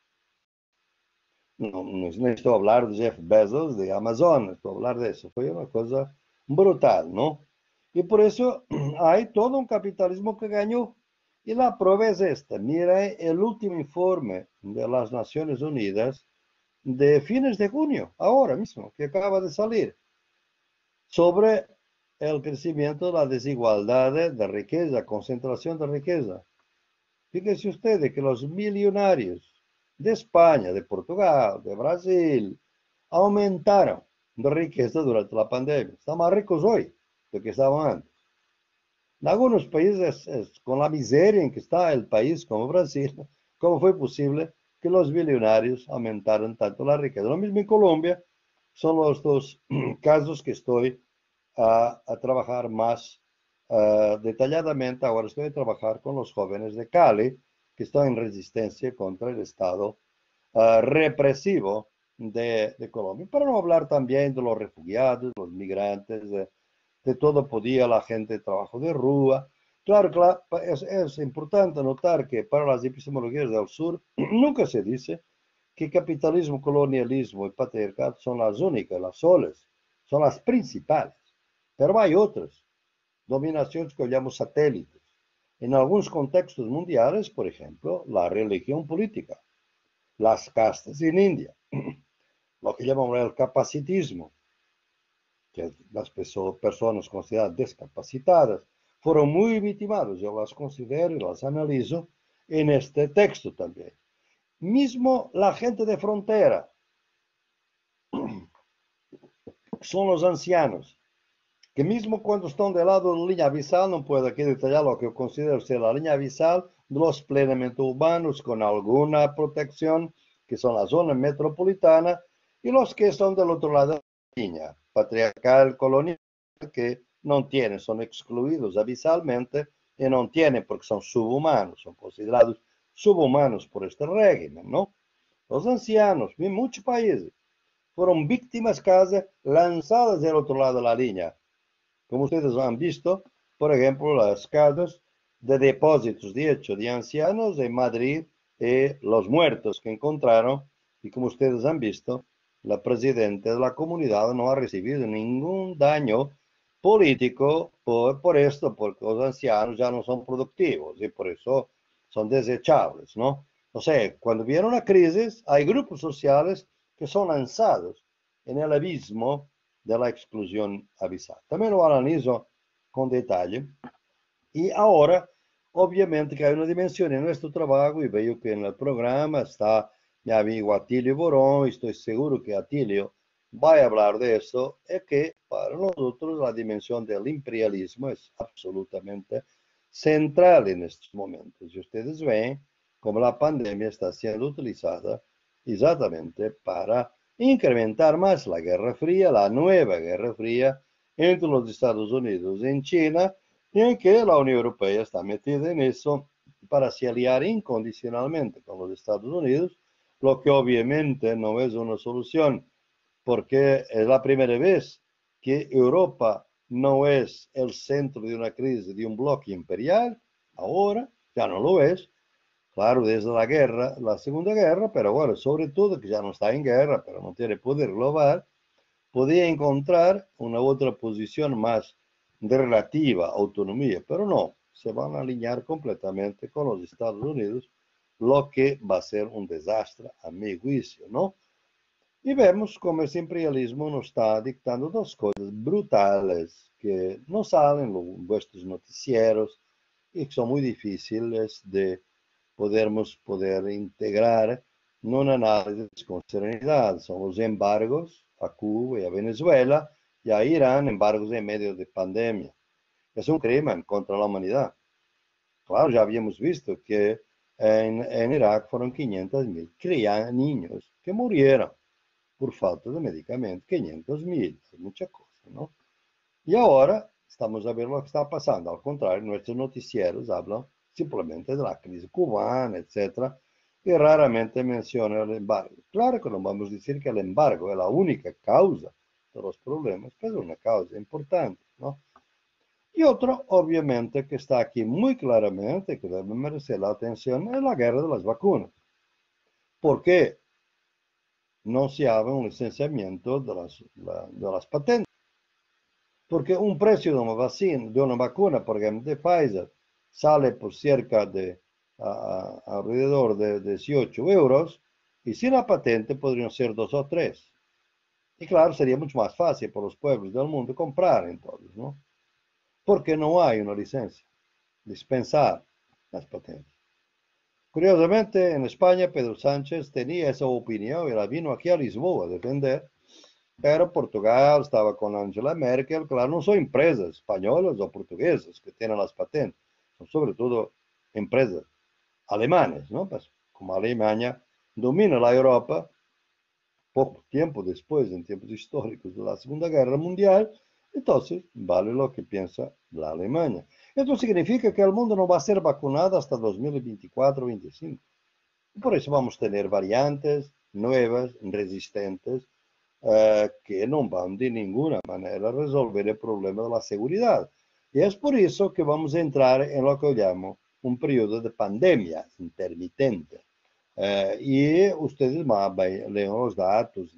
No estoy a hablar de Jeff Bezos, de Amazon, no estoy a hablar de eso. Fue una cosa brutal, ¿no? Y por eso hay todo un capitalismo que ganó. Y la prueba es esta. Mira el último informe de las Naciones Unidas de fines de junio, ahora mismo, que acaba de salir, sobre el crecimiento de la desigualdad de riqueza, concentración de riqueza. Fíjense ustedes que los millonarios de España, de Portugal, de Brasil, aumentaron de riqueza durante la pandemia. Están más ricos hoy de que estaban antes. En algunos países, con la miseria en que está el país, como Brasil, ¿cómo fue posible que los millonarios aumentaran tanto la riqueza? Lo mismo en Colombia, son los dos casos que estoy a trabajar más detalladamente. Ahora estoy a trabajar con los jóvenes de Cali, que están en resistencia contra el Estado represivo de Colombia. Para no hablar también de los refugiados, los migrantes, de todo podía la gente de trabajo de rúa. Claro, claro, es importante notar que para las epistemologías del sur nunca se dice que capitalismo, colonialismo y patriarcado son las únicas, las solas, son las principales. Pero hay otras dominaciones que llamamos satélites. En algunos contextos mundiales, por ejemplo, la religión política, las castas en India, lo que llamamos el capacitismo, que las personas consideradas discapacitadas fueron muy victimadas. Yo las considero y las analizo en este texto también. Mismo la gente de frontera son los ancianos, que mismo cuando están del lado de la línea abisal, no puedo aquí detallar lo que yo considero ser la línea abisal, de los plenamente urbanos con alguna protección, que son la zona metropolitana, y los que están del otro lado de la línea, patriarcal, colonial, que no tienen, son excluidos abisalmente y no tienen porque son subhumanos, son considerados subhumanos por este régimen, ¿no? Los ancianos en muchos países fueron víctimas casi lanzadas del otro lado de la línea. Como ustedes han visto, por ejemplo, las casas de depósitos de hecho de ancianos en Madrid y los muertos que encontraron, y como ustedes han visto, la presidenta de la comunidad no ha recibido ningún daño político por esto, porque los ancianos ya no son productivos y por eso son desechables, ¿no? O sea, cuando viene una crisis, hay grupos sociales que son lanzados en el abismo de la exclusión avisada. También lo analizo con detalle. Y ahora, obviamente que hay una dimensión en nuestro trabajo y veo que en el programa está mi amigo Atilio Borón, y estoy seguro que Atilio va a hablar de eso, es que para nosotros la dimensión del imperialismo es absolutamente central en estos momentos. Y ustedes ven cómo la pandemia está siendo utilizada exactamente para incrementar más la Guerra Fría, la nueva Guerra Fría entre los Estados Unidos y China, y en que la Unión Europea está metida en eso para se aliar incondicionalmente con los Estados Unidos, lo que obviamente no es una solución, porque es la primera vez que Europa no es el centro de una crisis de un bloque imperial, ahora ya no lo es, claro, desde la guerra, la Segunda Guerra, pero bueno, sobre todo que ya no está en guerra, pero no tiene poder global, podía encontrar una otra posición más de relativa autonomía, pero no, se van a alinear completamente con los Estados Unidos, lo que va a ser un desastre a mi juicio, ¿no? Y vemos cómo ese imperialismo nos está dictando dos cosas brutales que no salen en vuestros noticieros y que son muy difíciles de poder integrar en un análisis con serenidad. Son los embargos a Cuba y a Venezuela y a Irán, embargos en medio de pandemia. Es un crimen contra la humanidad. Claro, ya habíamos visto que en Irak fueron 500.000 niños que murieron por falta de medicamentos, 500.000, es mucha cosa, ¿no? Y ahora estamos a ver lo que está pasando. Al contrario, nuestros noticieros hablan simplemente de la crisis cubana, etcétera, y raramente mencionan el embargo. Claro que no vamos a decir que el embargo es la única causa de los problemas, pero es una causa importante, ¿no? Y otro, obviamente, que está aquí muy claramente, que debe merecer la atención, es la guerra de las vacunas. ¿Por qué no se habla un licenciamiento de las patentes? Porque un precio de una vacuna, por ejemplo, de Pfizer, sale por cerca de alrededor de 18 euros, y sin la patente podrían ser 2 o 3. Y claro, sería mucho más fácil para los pueblos del mundo comprar entonces, ¿no? Porque no hay una licencia, dispensar las patentes. Curiosamente, en España, Pedro Sánchez tenía esa opinión y la vino aquí a Lisboa a defender, pero Portugal estaba con Angela Merkel. Claro, no son empresas españolas o portuguesas que tienen las patentes, son sobre todo empresas alemanes, ¿no? Pues como Alemania domina la Europa poco tiempo después, en tiempos históricos de la Segunda Guerra Mundial, entonces vale lo que piensa la Alemania. Esto significa que el mundo no va a ser vacunado hasta 2024-25. Por eso vamos a tener variantes nuevas, resistentes, que no van de ninguna manera a resolver el problema de la seguridad. Y es por eso que vamos a entrar en lo que yo llamo un periodo de pandemia intermitente. Y ustedes leen los datos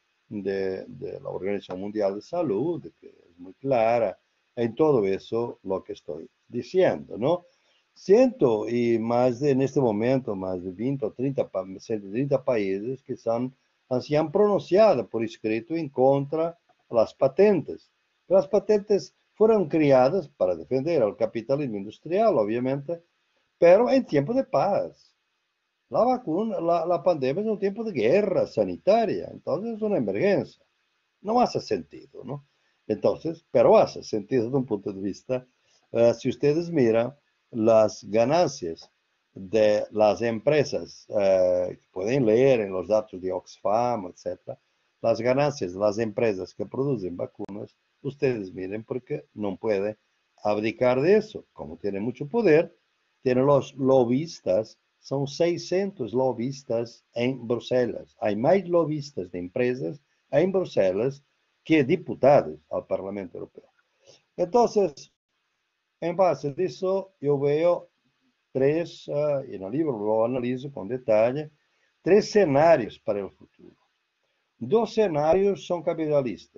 de la Organización Mundial de Salud, que es muy clara en todo eso lo que estoy diciendo, ¿no? Siento, y más de, en este momento, más de 20 o 30, 30 países que se han pronunciado por escrito en contra de las patentes. Las patentes fueron creadas para defender el capitalismo industrial, obviamente, pero en tiempo de paz. La vacuna, la pandemia es un tiempo de guerra sanitaria, entonces es una emergencia. No hace sentido, ¿no? Entonces, pero hace sentido desde un punto de vista, si ustedes miran las ganancias de las empresas, que pueden leer en los datos de Oxfam, etcétera, las ganancias de las empresas que producen vacunas, ustedes miren porque no pueden abdicar de eso. Como tiene mucho poder, tiene los lobistas, son 600 lobistas en Bruselas. Hay más lobistas de empresas en Bruselas que diputados al Parlamento Europeo. Entonces, en base a eso, yo veo tres, en el libro lo analizo con detalle, tres escenarios para el futuro. Dos escenarios son capitalistas.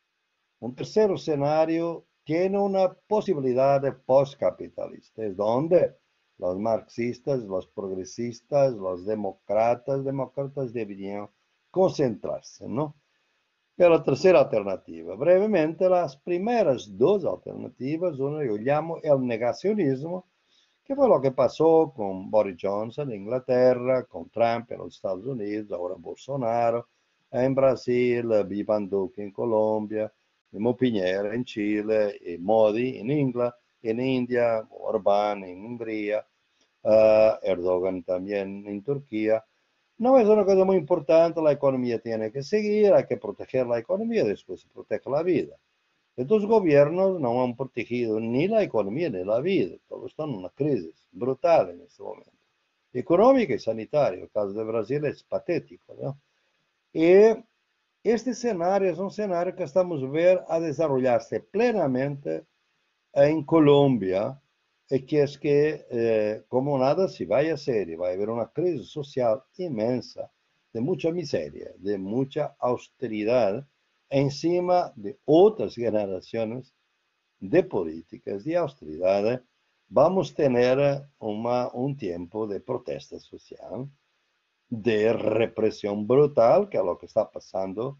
Un tercer escenario tiene una posibilidad de postcapitalista, es donde los marxistas, los progresistas, los demócratas deberían concentrarse, ¿no? Pero la tercera alternativa, brevemente, las primeras dos alternativas, una yo llamo el negacionismo, que fue lo que pasó con Boris Johnson en Inglaterra, con Trump en los Estados Unidos, ahora Bolsonaro en Brasil, Ivan Duque en Colombia, Mo Piñera en Chile, y Modi en India, Orbán en Hungría, Erdogan también en Turquía. No es una cosa muy importante, la economía tiene que seguir, hay que proteger la economía, después se protege la vida. Estos gobiernos no han protegido ni la economía ni la vida, todos están en una crisis brutal en este momento, económica y sanitaria. El caso de Brasil es patético, ¿no? Y este escenario es un escenario que estamos a ver a desarrollarse plenamente en Colombia, que es que, como nada se vaya a hacer, y va a haber una crisis social inmensa, de mucha miseria, de mucha austeridad, encima de otras generaciones de políticas de austeridad, vamos a tener un tiempo de protesta social, de represión brutal, que es lo que está pasando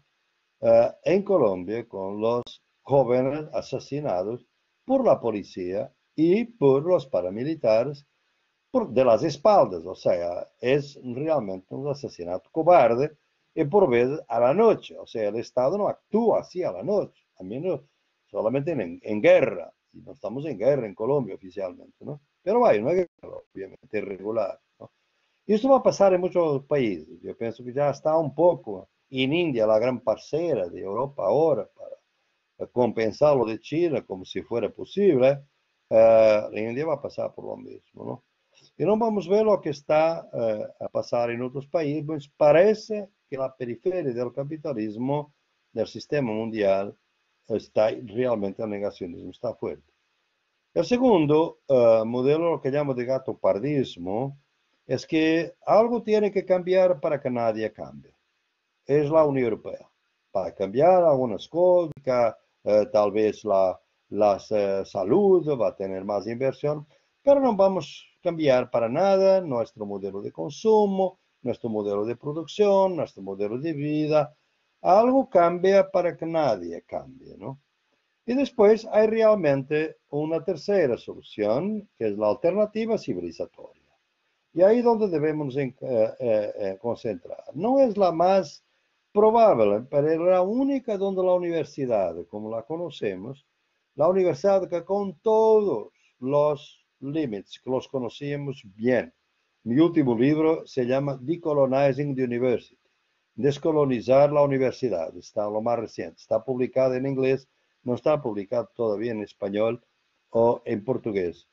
en Colombia con los jóvenes asesinados por la policía y por los paramilitares de las espaldas. O sea, es realmente un asesinato cobarde y por vez a la noche. O sea, el Estado no actúa así a la noche, a menos solamente en guerra. Y no estamos en guerra en Colombia oficialmente, ¿no? Pero hay una guerra, obviamente, irregular, ¿no? Y esto va a pasar en muchos países. Yo pienso que ya está un poco en India, la gran parcera de Europa ahora, para compensar lo de China como si fuera posible. La India va a pasar por lo mismo, ¿no? Y no vamos a ver lo que está a pasar en otros países, pues parece que la periferia del capitalismo, del sistema mundial, está realmente el negacionismo, está fuerte. El segundo modelo, lo que llamo de gato pardismo, es que algo tiene que cambiar para que nadie cambie. Es la Unión Europea. Para cambiar algunas cosas, tal vez la salud va a tener más inversión, pero no vamos a cambiar para nada nuestro modelo de consumo, nuestro modelo de producción, nuestro modelo de vida. Algo cambia para que nadie cambie, ¿no? Y después hay realmente una tercera solución, que es la alternativa civilizatoria. Y ahí es donde debemos concentrar. No es la más probable, pero es la única donde la universidad, como la conocemos, la universidad que con todos los límites que los conocíamos bien. Mi último libro se llama Decolonizing the University, descolonizar la universidad, está lo más reciente, está publicado en inglés, no está publicado todavía en español o en portugués.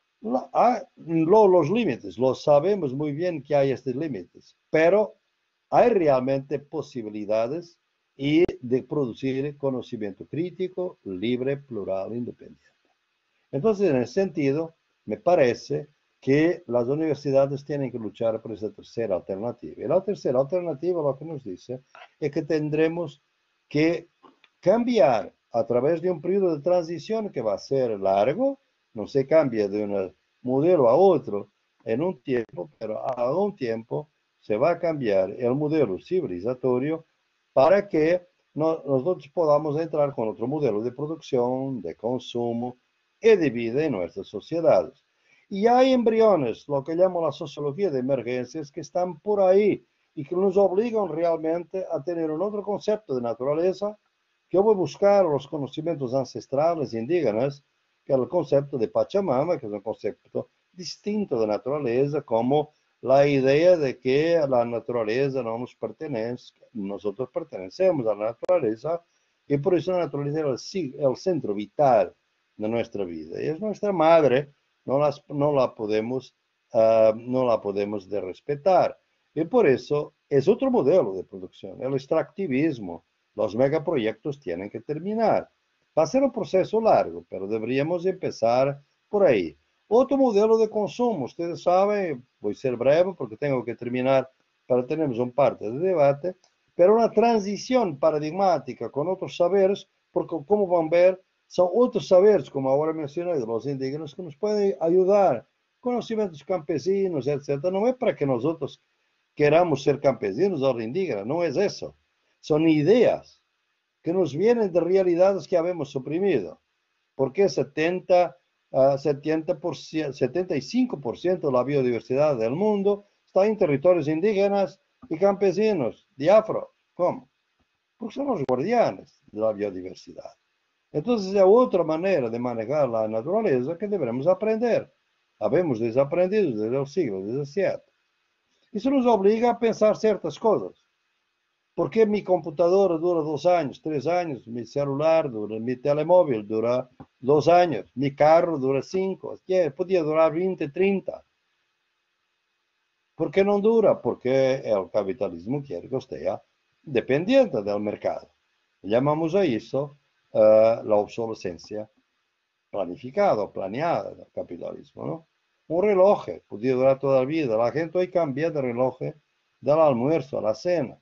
Los límites, lo sabemos muy bien que hay estos límites, pero hay realmente posibilidades y de producir conocimiento crítico, libre, plural, independiente. Entonces, en ese sentido, me parece que las universidades tienen que luchar por esa tercera alternativa. Y la tercera alternativa lo que nos dice es que tendremos que cambiar a través de un periodo de transición que va a ser largo, no se cambia de un modelo a otro en un tiempo, pero a un tiempo se va a cambiar el modelo civilizatorio para que nosotros podamos entrar con otro modelo de producción, de consumo y de vida en nuestras sociedades. Y hay embriones, lo que llamo la sociología de emergencias, que están por ahí y que nos obligan realmente a tener un otro concepto de naturaleza, que voy a buscar los conocimientos ancestrales indígenas, que es el concepto de Pachamama, que es un concepto distinto de naturaleza, como la idea de que la naturaleza no nos pertenece, nosotros pertenecemos a la naturaleza, y por eso la naturaleza es el centro vital de nuestra vida. Y es nuestra madre, no la podemos de respetar. Y por eso es otro modelo de producción, el extractivismo. Los megaproyectos tienen que terminar. Va a ser un proceso largo, pero deberíamos empezar por ahí. Otro modelo de consumo, ustedes saben, voy a ser breve porque tengo que terminar para tener un parte de debate, pero una transición paradigmática con otros saberes, porque como van a ver, son otros saberes, como ahora mencioné, de los indígenas, que nos pueden ayudar, conocimientos campesinos, etcétera. No es para que nosotros queramos ser campesinos o indígenas, no es eso. Son ideas que nos vienen de realidades que habemos suprimido. Porque 75% de la biodiversidad del mundo está en territorios indígenas y campesinos, diáforos. ¿Cómo? Porque son los guardianes de la biodiversidad. Entonces hay otra manera de manejar la naturaleza que debemos aprender. Habemos desaprendido desde el siglo XVII. Eso nos obliga a pensar ciertas cosas. ¿Por qué mi computadora dura 2 años, 3 años? Mi celular dura, mi telemóvil dura 2 años, mi carro dura 5, podía durar 20, 30. ¿Por qué no dura? Porque el capitalismo quiere que usted sea dependiente del mercado. Llamamos a eso la obsolescencia planificada, planeada del capitalismo, ¿no? Un reloj podía durar toda la vida. La gente hoy cambia de reloj del almuerzo a la cena.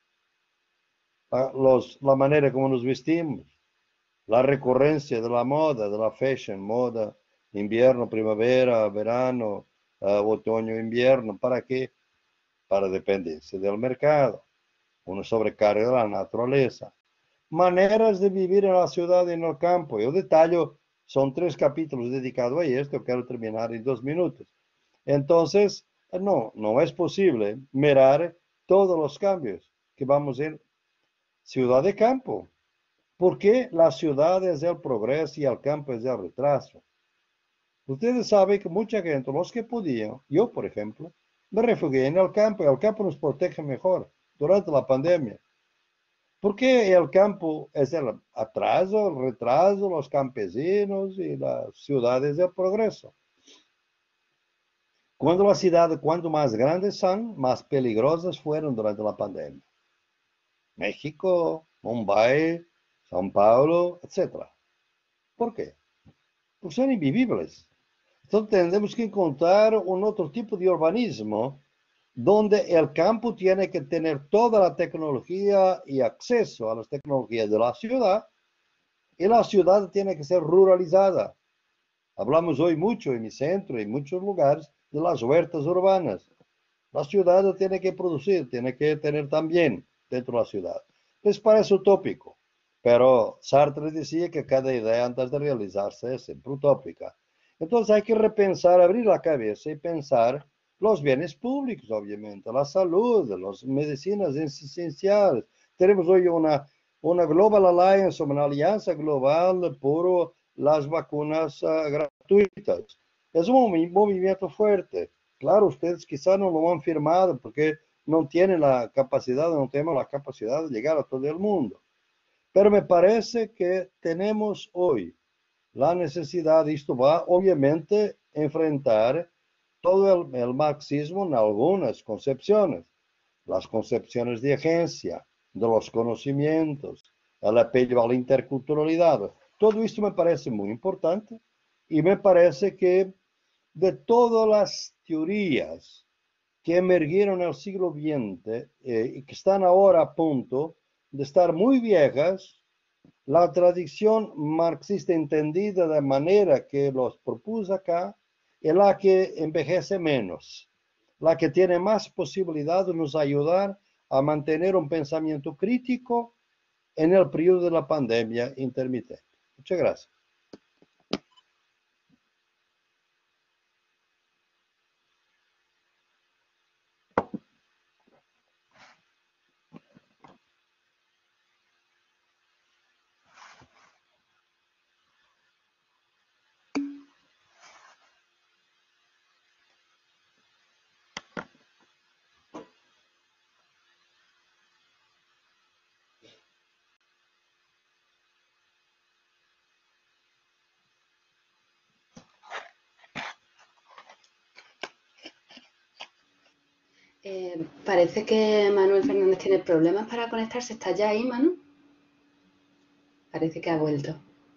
La manera como nos vestimos, la recurrencia de la moda, de la fashion, moda, invierno, primavera, verano, otoño, invierno. ¿Para qué? Para dependencia del mercado, una sobrecarga de la naturaleza. Maneras de vivir en la ciudad y en el campo. Yo detallo, son 3 capítulos dedicados a esto, quiero terminar en 2 minutos. Entonces, no es posible mirar todos los cambios que vamos a ir ciudad de campo. Porque la ciudad es el progreso y el campo es el retraso. Ustedes saben que mucha gente, los que podían, yo por ejemplo, me refugié en el campo nos protege mejor durante la pandemia. Porque el campo es el atraso, el retraso, los campesinos y las ciudades del progreso. Cuando las ciudades, cuanto más grandes son, más peligrosas fueron durante la pandemia. México, Mumbai, São Paulo, etc. ¿Por qué? Porque son invivibles. Entonces tenemos que encontrar un otro tipo de urbanismo donde el campo tiene que tener toda la tecnología y acceso a las tecnologías de la ciudad y la ciudad tiene que ser ruralizada. Hablamos hoy mucho en mi centro y en muchos lugares de las huertas urbanas. La ciudad tiene que producir, tiene que tener también dentro de la ciudad. Les parece utópico, pero Sartre decía que cada idea antes de realizarse es siempre utópica. Entonces hay que repensar, abrir la cabeza y pensar los bienes públicos, obviamente, la salud, las medicinas esenciales. Tenemos hoy una Global Alliance, una alianza global por las vacunas gratuitas. Es un movimiento fuerte. Claro, ustedes quizás no lo han firmado porque no tienen la capacidad, no tenemos la capacidad de llegar a todo el mundo. Pero me parece que tenemos hoy la necesidad, esto va obviamente a enfrentar todo el marxismo en algunas concepciones, las concepciones de agencia, de los conocimientos, el apello a la interculturalidad. Todo esto me parece muy importante y me parece que de todas las teorías que emergieron en el siglo XX y que están ahora a punto de estar muy viejas, la tradición marxista entendida de manera que los propuse acá es la que envejece menos, la que tiene más posibilidad de nos ayudar a mantener un pensamiento crítico en el periodo de la pandemia intermitente. Muchas gracias. Parece que Manuel Fernández tiene problemas para conectarse. ¿Está ya ahí, Manu? Parece que ha vuelto.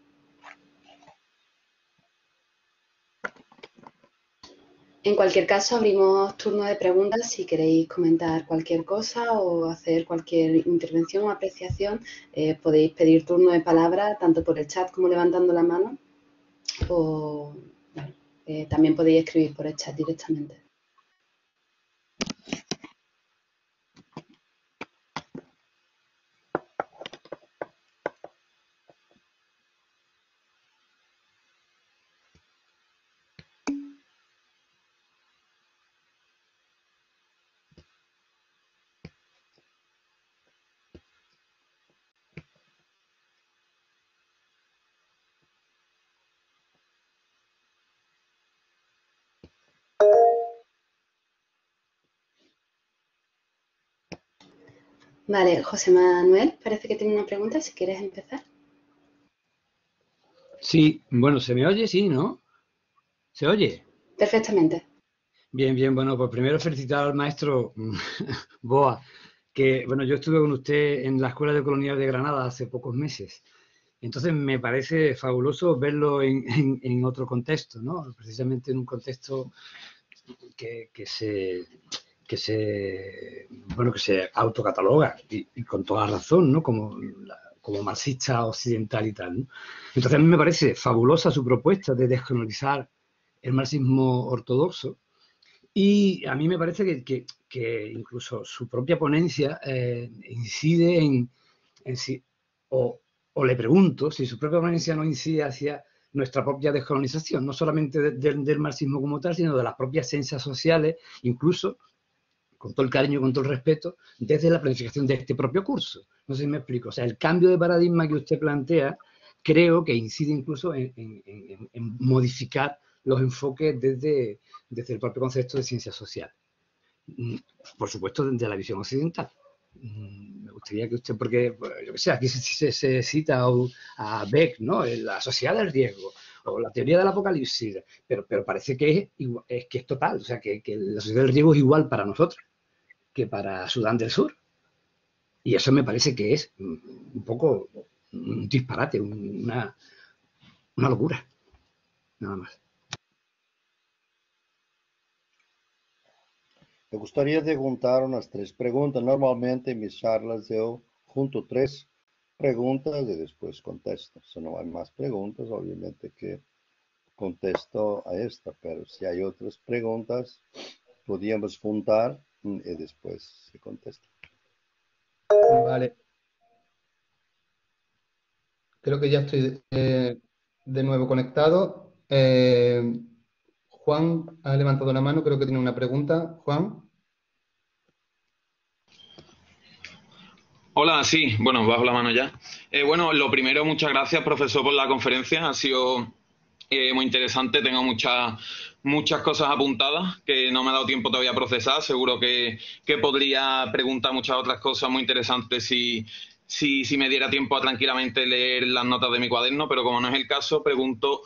En cualquier caso, abrimos turno de preguntas. Si queréis comentar cualquier cosa o hacer cualquier intervención o apreciación, podéis pedir turno de palabra tanto por el chat como levantando la mano. O bueno, también podéis escribir por el chat directamente. Vale, José Manuel, parece que tiene una pregunta, si quieres empezar. Sí, bueno, ¿se me oye? Sí, ¿no? ¿Se oye? Perfectamente. Bien, bien, bueno, pues primero felicitar al maestro Boa, que, bueno, yo estuve con usted en la Escuela de Colonial de Granada hace pocos meses. Entonces me parece fabuloso verlo en otro contexto, ¿no? Precisamente en un contexto que se, bueno, que se autocataloga y con toda razón, ¿no? Como marxista occidental y tal, ¿no? Entonces a mí me parece fabulosa su propuesta de descolonizar el marxismo ortodoxo y a mí me parece que incluso su propia ponencia incide en si, o le pregunto si su propia ponencia no incide hacia nuestra propia descolonización, no solamente del marxismo como tal, sino de las propias ciencias sociales, incluso con todo el cariño, con todo el respeto, desde la planificación de este propio curso. No sé si me explico. O sea, el cambio de paradigma que usted plantea creo que incide incluso en modificar los enfoques desde el propio concepto de ciencia social. Por supuesto, desde la visión occidental. Me gustaría que usted, porque yo que sé, aquí se cita a Beck, ¿no? La sociedad del riesgo o la teoría del apocalipsis, pero parece que es total, o sea, que la sociedad del riesgo es igual para nosotros que para Sudán del Sur. Y eso me parece que es un poco un disparate, una locura, nada más. Me gustaría de juntar unas tres preguntas. Normalmente en mis charlas yo junto tres preguntas y después contesto. Si no hay más preguntas, obviamente que contesto a esta, pero si hay otras preguntas, podríamos juntar y después se contesta. Vale, creo que ya estoy de nuevo conectado. Juan ha levantado la mano, creo que tiene una pregunta. Juan. Hola, sí, bueno, bajo la mano ya. Bueno, lo primero, muchas gracias, profesor, por la conferencia. Ha sido muy interesante. Tengo muchas cosas apuntadas que no me ha dado tiempo todavía a procesar. Seguro que podría preguntar muchas otras cosas muy interesantes si me diera tiempo a tranquilamente leer las notas de mi cuaderno, pero como no es el caso, pregunto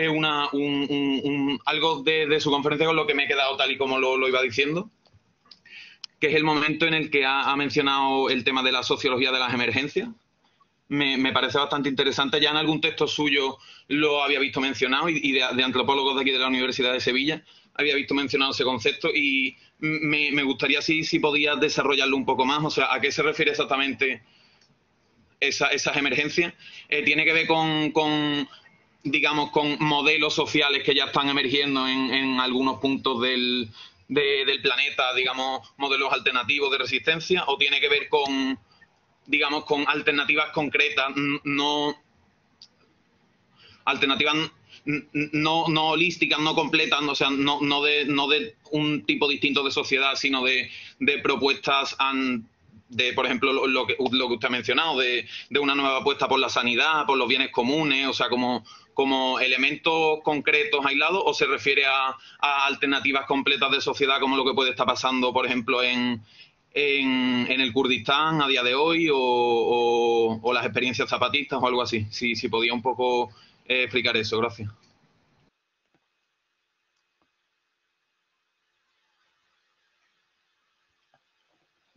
algo de su conferencia con lo que me he quedado tal y como lo iba diciendo, que es el momento en el que ha mencionado el tema de la sociología de las emergencias. Me parece bastante interesante. Ya en algún texto suyo lo había visto mencionado y de antropólogos de aquí de la Universidad de Sevilla había visto mencionado ese concepto y me gustaría si podía desarrollarlo un poco más. O sea, ¿a qué se refiere exactamente esas emergencias? ¿Tiene que ver digamos, con modelos sociales que ya están emergiendo en algunos puntos del planeta, digamos, modelos alternativos de resistencia? ¿O tiene que ver digamos, con alternativas concretas, no alternativas no holísticas, no completas, o sea, no de un tipo distinto de sociedad, sino de propuestas por ejemplo, lo que usted ha mencionado, de una nueva apuesta por la sanidad, por los bienes comunes, o sea, como elementos concretos aislados, o se refiere a alternativas completas de sociedad como lo que puede estar pasando, por ejemplo, en el Kurdistán a día de hoy o las experiencias zapatistas o algo así. Si podía un poco explicar eso, gracias.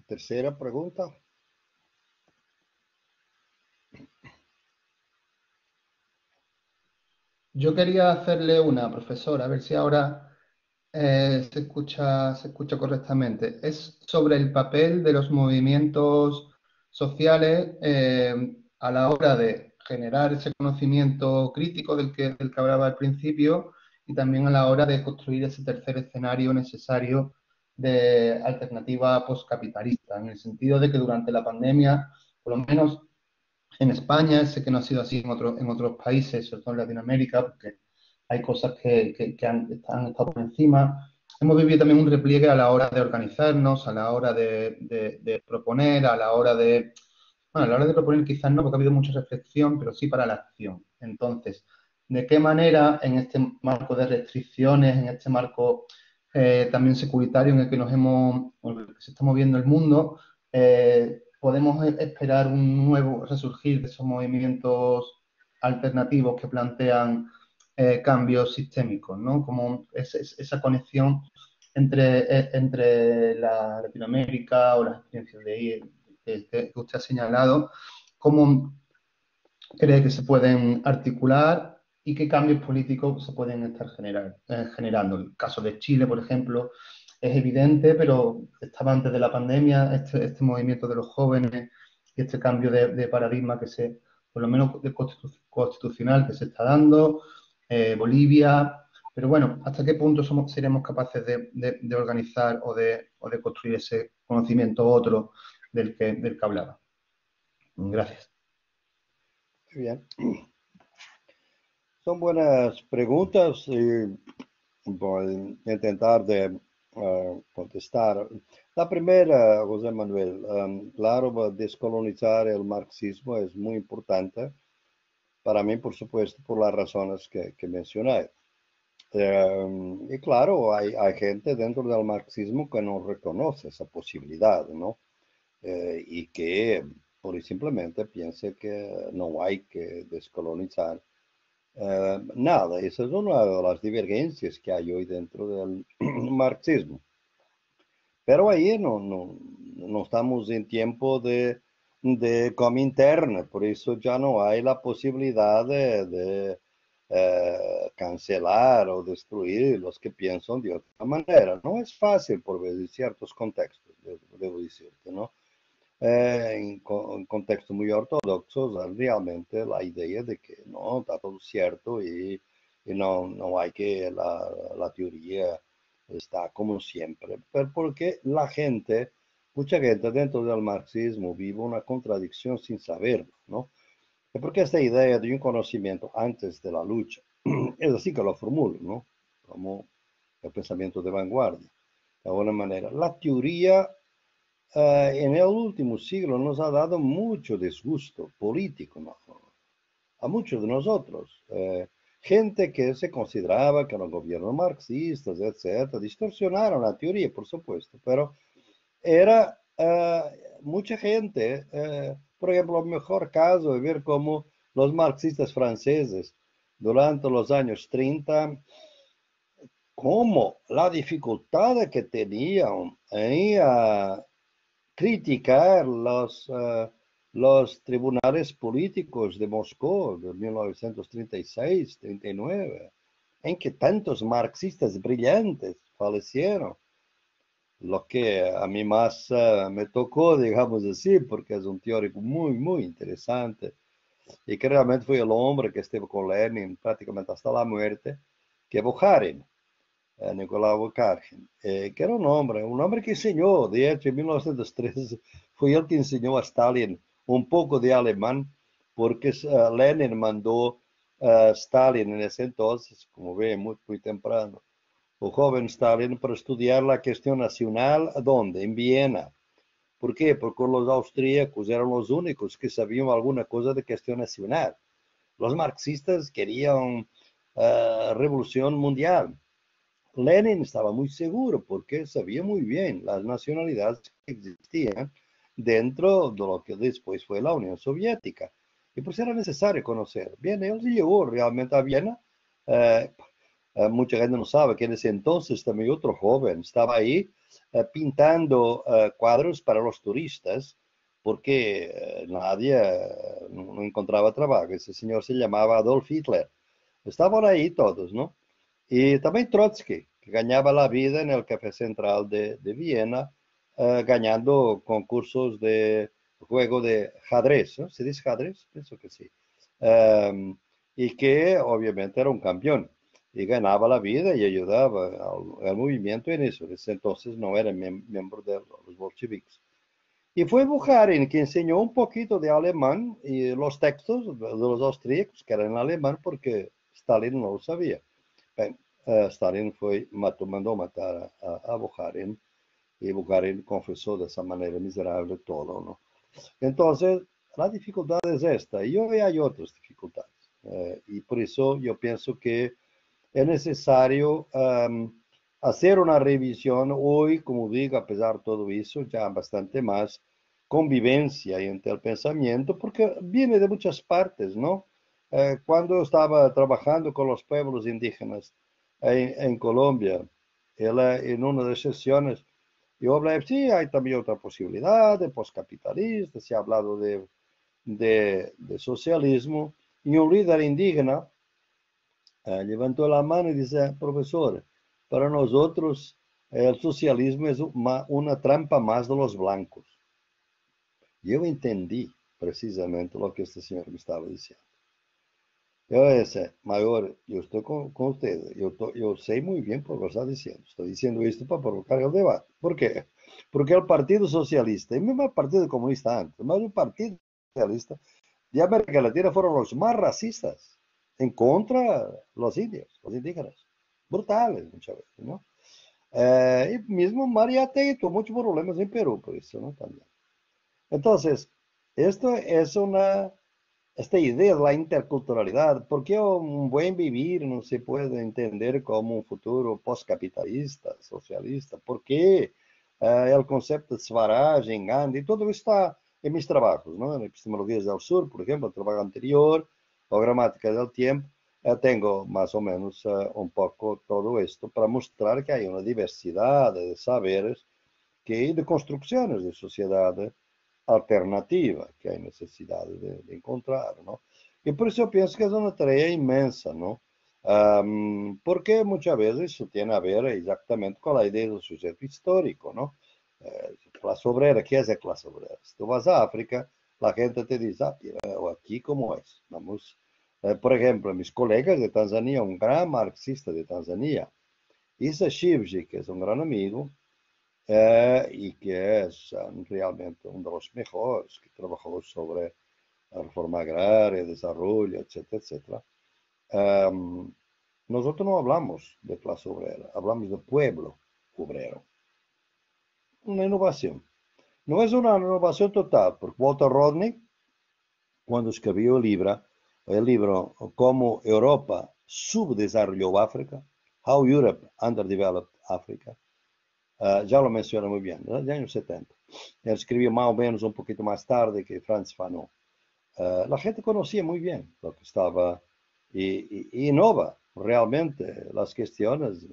Tercera pregunta. Yo quería hacerle una, profesora, a ver si ahora se escucha correctamente. Es sobre el papel de los movimientos sociales a la hora de generar ese conocimiento crítico del que hablaba al principio y también a la hora de construir ese tercer escenario necesario de alternativa postcapitalista, en el sentido de que durante la pandemia, por lo menos en España, sé que no ha sido así en otros países, sobre todo en Latinoamérica, porque hay cosas han estado por encima. Hemos vivido también un repliegue a la hora de organizarnos, a la hora de proponer, a la hora de... Bueno, a la hora de proponer quizás no, porque ha habido mucha reflexión, pero sí para la acción. Entonces, ¿de qué manera en este marco de restricciones, en este marco también securitario en el que en el que se está moviendo el mundo, podemos esperar un nuevo resurgir de esos movimientos alternativos que plantean cambios sistémicos, ¿no? Como esa conexión entre la Latinoamérica o las experiencias de ahí que usted ha señalado, cómo cree que se pueden articular y qué cambios políticos se pueden estar generando. El caso de Chile, por ejemplo, es evidente, pero estaba antes de la pandemia este movimiento de los jóvenes y este cambio de paradigma por lo menos constitucional que se está dando, Bolivia, pero bueno, ¿hasta qué punto seremos capaces de organizar o de construir ese conocimiento otro del que hablaba? Gracias. Muy bien. Son buenas preguntas y voy a intentar de contestar. La primera, José Manuel, claro, descolonizar el marxismo es muy importante para mí, por supuesto, por las razones que mencioné. Y claro, hay gente dentro del marxismo que no reconoce esa posibilidad, ¿no? Y que por y simplemente piensa que no hay que descolonizar nada. Esa es una de las divergencias que hay hoy dentro del marxismo. Pero ahí no estamos en tiempo de Comintern, por eso ya no hay la posibilidad de cancelar o destruir los que piensan de otra manera. No es fácil por veces en ciertos contextos, debo decirte, ¿no? En contextos muy ortodoxos, realmente la idea de que no, está todo cierto y no hay que la teoría está como siempre, pero porque mucha gente dentro del marxismo vive una contradicción sin saberlo, ¿no? Es porque esta idea de un conocimiento antes de la lucha, es así que lo formulo, ¿no? Como el pensamiento de vanguardia, de alguna manera. La teoría en el último siglo nos ha dado mucho disgusto político, ¿no? A muchos de nosotros. Gente que se consideraba que eran gobiernos marxistas, etcétera, distorsionaron la teoría, por supuesto, pero era mucha gente, por ejemplo, el mejor caso de ver cómo los marxistas franceses durante los años 30, cómo la dificultad que tenían en criticar los tribunales políticos de Moscú de 1936-39, en que tantos marxistas brillantes fallecieron. Lo que a mí más me tocó, digamos así, porque es un teórico muy interesante y que realmente fue el hombre que estuvo con Lenin prácticamente hasta la muerte, que es Bukharin. Nicolau Bukharin, que era un hombre que enseñó, de hecho, en 1913 fue él que enseñó a Stalin un poco de alemán, porque Lenin mandó a Stalin en ese entonces, como ve, muy temprano, o joven Stalin, para estudiar la cuestión nacional, ¿dónde? En Viena. ¿Por qué? Porque los austríacos eran los únicos que sabían alguna cosa de cuestión nacional. Los marxistas querían revolución mundial. Lenin estaba muy seguro porque sabía muy bien las nacionalidades que existían dentro de lo que después fue la Unión Soviética. Y pues era necesario conocer. Bien, él llegó realmente a Viena, eh, mucha gente no sabe que en ese entonces también otro joven estaba ahí pintando cuadros para los turistas porque nadie no encontraba trabajo. Ese señor se llamaba Adolf Hitler. Estaban ahí todos, ¿no? Y también Trotsky, que ganaba la vida en el Café Central de Viena, ganando concursos de juego de ajedrez, ¿no? ¿Se dice ajedrez? Pienso que sí. Y que obviamente era un campeón y ganaba la vida y ayudaba al movimiento en eso. En ese entonces no era miembro de los bolcheviques. Y fue Bukharin que enseñó un poquito de alemán y los textos de los austríacos, que eran en alemán, porque Stalin no lo sabía. Bem, Stalin mandó matar a Bukharin y Bukharin confesó de esa manera miserable todo, ¿no? Entonces, la dificultad es esta, y hoy hay otras dificultades. Y por eso yo pienso que es necesario hacer una revisión hoy, como digo, a pesar de todo eso, ya bastante más convivencia entre el pensamiento, porque viene de muchas partes, ¿no? Cuando estaba trabajando con los pueblos indígenas en Colombia, en una de las sesiones, yo hablé, sí, hay también otra posibilidad de postcapitalista, se ha hablado de socialismo, y un líder indígena levantó la mano y dice, profesor, para nosotros el socialismo es una trampa más de los blancos. Yo entendí precisamente lo que este señor me estaba diciendo. Yo dije, mayor, yo estoy con usted, yo sé muy bien por lo que está diciendo. Estoy diciendo esto para provocar el debate. ¿Por qué? Porque el Partido Socialista, y mismo el Partido Comunista antes, más el Partido Socialista de América Latina fueron los más racistas en contra de los indios, los indígenas. Brutales muchas veces, ¿no? Y mismo Mariátegui tuvo muchos problemas en Perú por eso, ¿no? También. Entonces, esto es esta idea de la interculturalidad, ¿por qué un buen vivir no se puede entender como un futuro postcapitalista, socialista? ¿Por qué el concepto de Swaraj en Gandhi? Todo está en mis trabajos, ¿no? En Epistemologías del Sur, por ejemplo, el trabajo anterior, o Gramática del Tiempo, tengo más o menos un poco todo esto para mostrar que hay una diversidad de saberes que de construcciones de sociedad alternativa que hay necesidad de encontrar, ¿no? Y por eso pienso que es una tarea inmensa, ¿no? Porque muchas veces eso tiene a ver exactamente con la idea del sujeto histórico, ¿no? Clase obrera, ¿qué es la clase obrera? Si tú vas a África, la gente te dice, mira, aquí cómo es. Vamos, por ejemplo, mis colegas de Tanzania, un gran marxista de Tanzania, Issa Shivji, que es un gran amigo, y que es realmente uno de los mejores, que trabajó sobre la reforma agraria, desarrollo, etcétera, etcétera. Nosotros no hablamos de clase obrera, hablamos de pueblo obrero. Una innovación. No es una innovación total, porque Walter Rodney, cuando escribió el libro Cómo Europa subdesarrolló África, How Europe Underdeveloped Africa, ya lo menciona muy bien, ¿no? De años 70. Él escribió más o menos un poquito más tarde que Frantz Fanon. La gente conocía muy bien lo que estaba y innova realmente las cuestiones,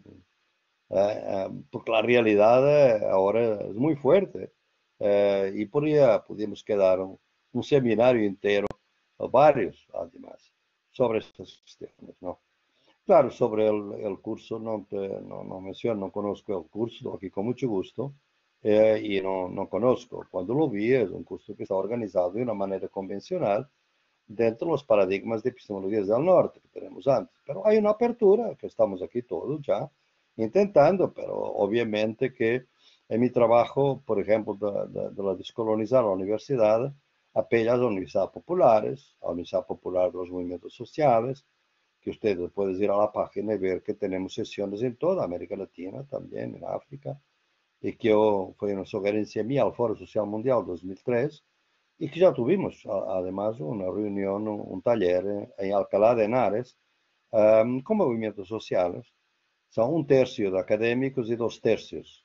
porque la realidad ahora es muy fuerte y podríamos quedar un seminario entero, varios además, sobre estas cuestiones, ¿no? Claro, sobre el curso no menciono, no conozco el curso, aquí con mucho gusto, y no conozco. Cuando lo vi, es un curso que está organizado de una manera convencional dentro de los paradigmas de epistemologías del norte que tenemos antes. Pero hay una apertura, que estamos aquí todos ya intentando, pero obviamente que en mi trabajo, por ejemplo, de la descolonizar la universidad, apela a las universidades populares, a la Universidad Popular de los Movimientos Sociales, que ustedes pueden ir a la página y ver que tenemos sesiones en toda América Latina, también en África, y que fue una sugerencia mía al Foro Social Mundial 2003, y que ya tuvimos además una reunión, un taller en Alcalá de Henares con movimientos sociales. Son un tercio de académicos y dos tercios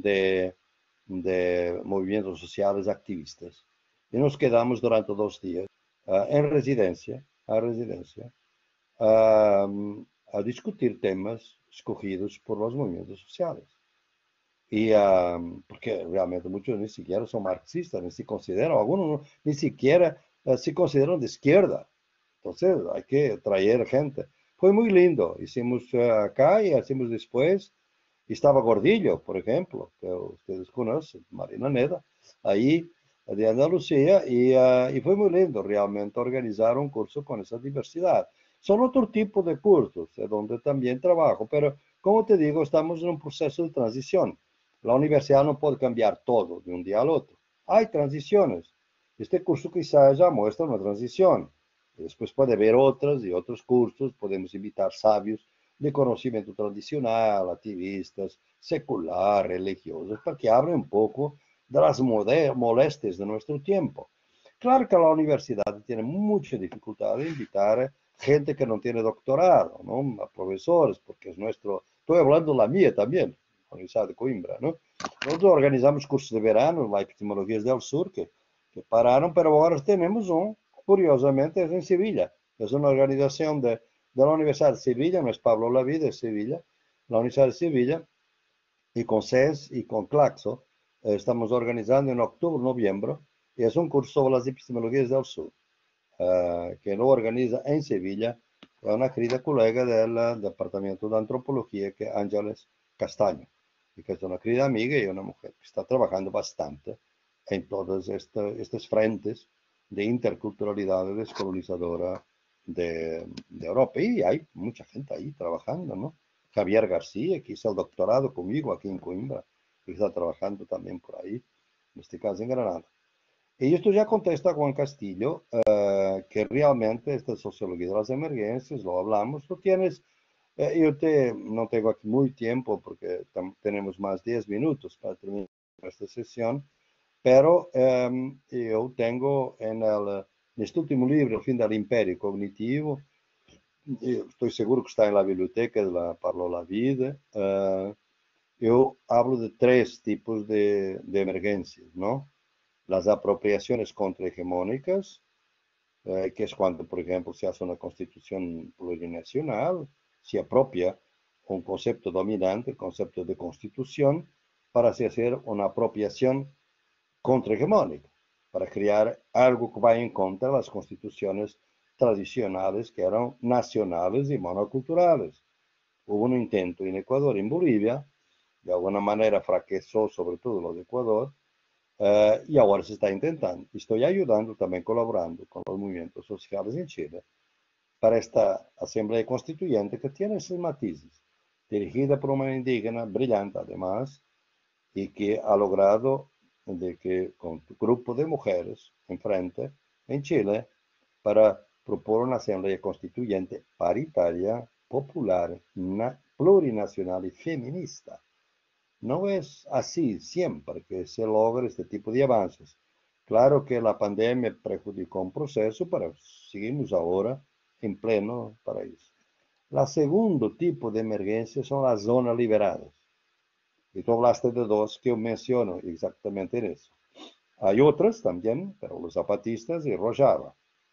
de movimientos sociales activistas. Y nos quedamos durante 2 días en residencia, a discutir temas escogidos por los movimientos sociales. Y porque realmente muchos ni siquiera son marxistas, ni se consideran, algunos ni siquiera se consideran de izquierda. Entonces hay que traer gente. Fue muy lindo. Hicimos acá y hicimos después. Y estaba Gordillo, por ejemplo, que ustedes conocen, Marina Neda, ahí de Andalucía, y fue muy lindo realmente organizar un curso con esa diversidad. Son otro tipo de cursos, donde también trabajo, pero como te digo, estamos en un proceso de transición. La universidad no puede cambiar todo de un día al otro. Hay transiciones. Este curso quizás ya muestra una transición. Después puede haber otras y otros cursos, podemos invitar sabios de conocimiento tradicional, activistas, secular, religiosos, para que hablen un poco de las molestias de nuestro tiempo. Claro que la universidad tiene mucha dificultad de invitar gente que no tiene doctorado, ¿no? A profesores, porque es nuestro, estoy hablando de la mía también, la Universidad de Coimbra, ¿no? Nosotros organizamos cursos de verano, la Epistemologías del Sur, que pararon, pero ahora tenemos un, curiosamente, es en Sevilla, es una organización de la Universidad de Sevilla, no es Pablo Lavide, de Sevilla, la Universidad de Sevilla, y con CES y con Claxo, estamos organizando en octubre, noviembre, y es un curso sobre las epistemologías del sur, que lo organiza en Sevilla una querida colega del Departamento de Antropología, que es Ángeles Castaño, y que es una querida amiga y una mujer que está trabajando bastante en todos estos frentes de interculturalidad descolonizadora de Europa. Y hay mucha gente ahí trabajando, ¿no? Javier García, que hizo el doctorado conmigo aquí en Coimbra, que está trabajando también por ahí, en este caso en Granada. Y esto ya contesta Juan Castillo, que realmente esta sociología de las emergencias, lo hablamos, lo tienes, no tengo aquí muy tiempo porque tenemos más 10 minutos para terminar esta sesión, pero yo tengo en este último libro, El fin del imperio cognitivo, estoy seguro que está en la biblioteca de la Parlo la Vida, yo hablo de tres tipos de emergencias, ¿no? Las apropiaciones contrahegemónicas, que es cuando, por ejemplo, se hace una constitución plurinacional, se apropia un concepto dominante, el concepto de constitución, para hacer una apropiación contrahegemónica, para crear algo que vaya en contra de las constituciones tradicionales que eran nacionales y monoculturales. Hubo un intento en Ecuador y en Bolivia, de alguna manera fracasó sobre todo lo de Ecuador, y ahora se está intentando. Estoy ayudando, también colaborando con los movimientos sociales en Chile para esta Asamblea Constituyente que tiene esos matices, dirigida por una indígena brillante además, y que ha logrado de que con un grupo de mujeres enfrente en Chile para proponer una Asamblea Constituyente paritaria, popular, plurinacional y feminista. No es así siempre que se logra este tipo de avances. Claro que la pandemia perjudicó un proceso, pero seguimos ahora en pleno para eso. El segundo tipo de emergencia son las zonas liberadas. Y tú hablaste de dos que yo menciono exactamente en eso. Hay otras también, pero los zapatistas y Rojava.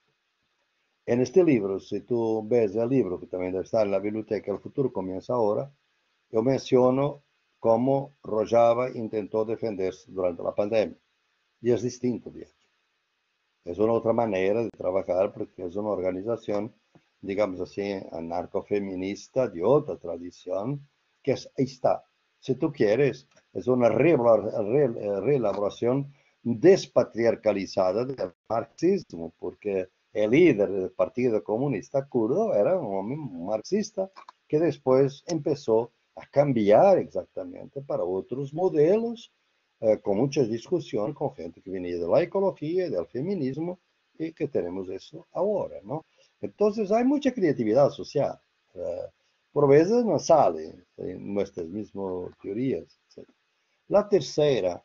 En este libro, si tú ves el libro, que también está en la biblioteca El futuro comienza ahora, yo menciono cómo Rojava intentó defenderse durante la pandemia. Y es distinto, de hecho. Es una otra manera de trabajar porque es una organización, digamos así, anarcofeminista de otra tradición, que ahí está. Si tú quieres, es una reelaboración despatriarcalizada del marxismo, porque el líder del Partido Comunista Kurdo era un hombre marxista que después empezó a cambiar exactamente para otros modelos, con muchas discusiones con gente que venía de la ecología y del feminismo, y que tenemos eso ahora, ¿no? Entonces hay mucha creatividad social. Por veces no sale en nuestras mismas teorías, etc. La tercera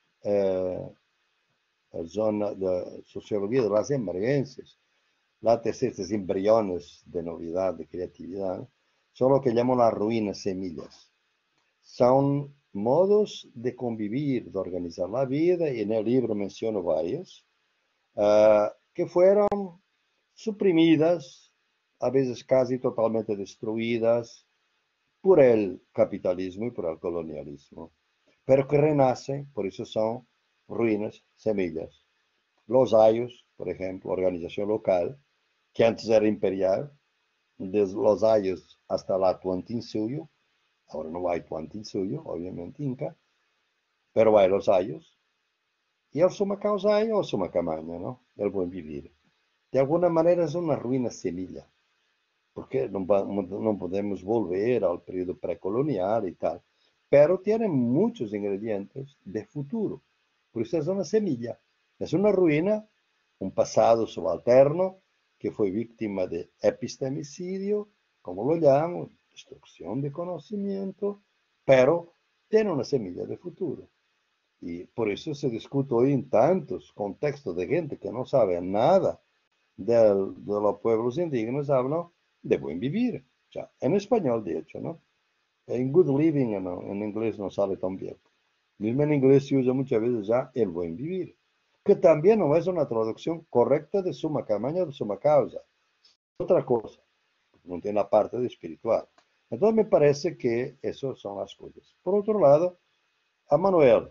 zona de sociología de las emergencias, la tercera, estos embriones de novedad, de creatividad, son lo que llaman las ruinas semillas. Son modos de convivir, de organizar la vida, y en el libro menciono varios, que fueron suprimidas a veces casi totalmente destruidas por el capitalismo y por el colonialismo, pero que renacen, por eso son ruínas, semillas. Los Ayos, por ejemplo, organización local, que antes era imperial, desde Los Ayos hasta la Tuantinsuyo, ahora no hay Tuantinsuyo, obviamente Inca, pero hay Los Ayos, y el Sumacausayo o Sumacamaña, ¿no? El buen vivir. De alguna manera es una ruina semilla, porque no podemos volver al periodo precolonial y tal, pero tiene muchos ingredientes de futuro. Por eso es una semilla, es una ruina, un pasado subalterno que fue víctima de epistemicidio, como lo llamo, destrucción de conocimiento, pero tiene una semilla de futuro. Y por eso se discute hoy en tantos contextos de gente que no sabe nada de los pueblos indígenas, hablan de buen vivir. O sea, en español, de hecho, ¿no? En good living en inglés no sale tan bien. Mismo en inglés se usa muchas veces ya el buen vivir, que también no es una traducción correcta de suma camaña o de suma causa. Otra cosa, no tiene la parte de espiritual. Entonces me parece que esas son las cosas. Por otro lado, a Manuel,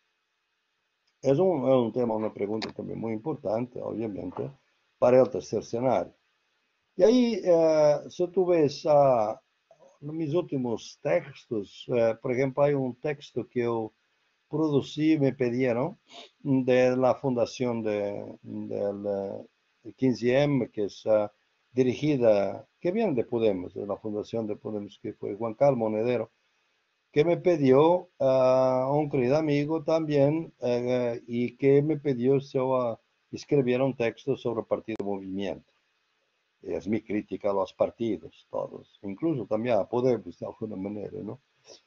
es un tema, una pregunta también muy importante, obviamente, para el tercer escenario. E aí, se tu vês nos meus últimos textos, por exemplo, há um texto que eu produzi, me pediram, da fundação del 15M, que é dirigida, que viene de Podemos, de la fundación de Podemos, que foi Juan Carlos Monedero, que me pidió a un querido amigo también, y que me pidió si yo escribiera un texto sobre el Partido Movimiento. Es mi crítica a los partidos, todos, incluso también a Podemos, de alguna manera, ¿no?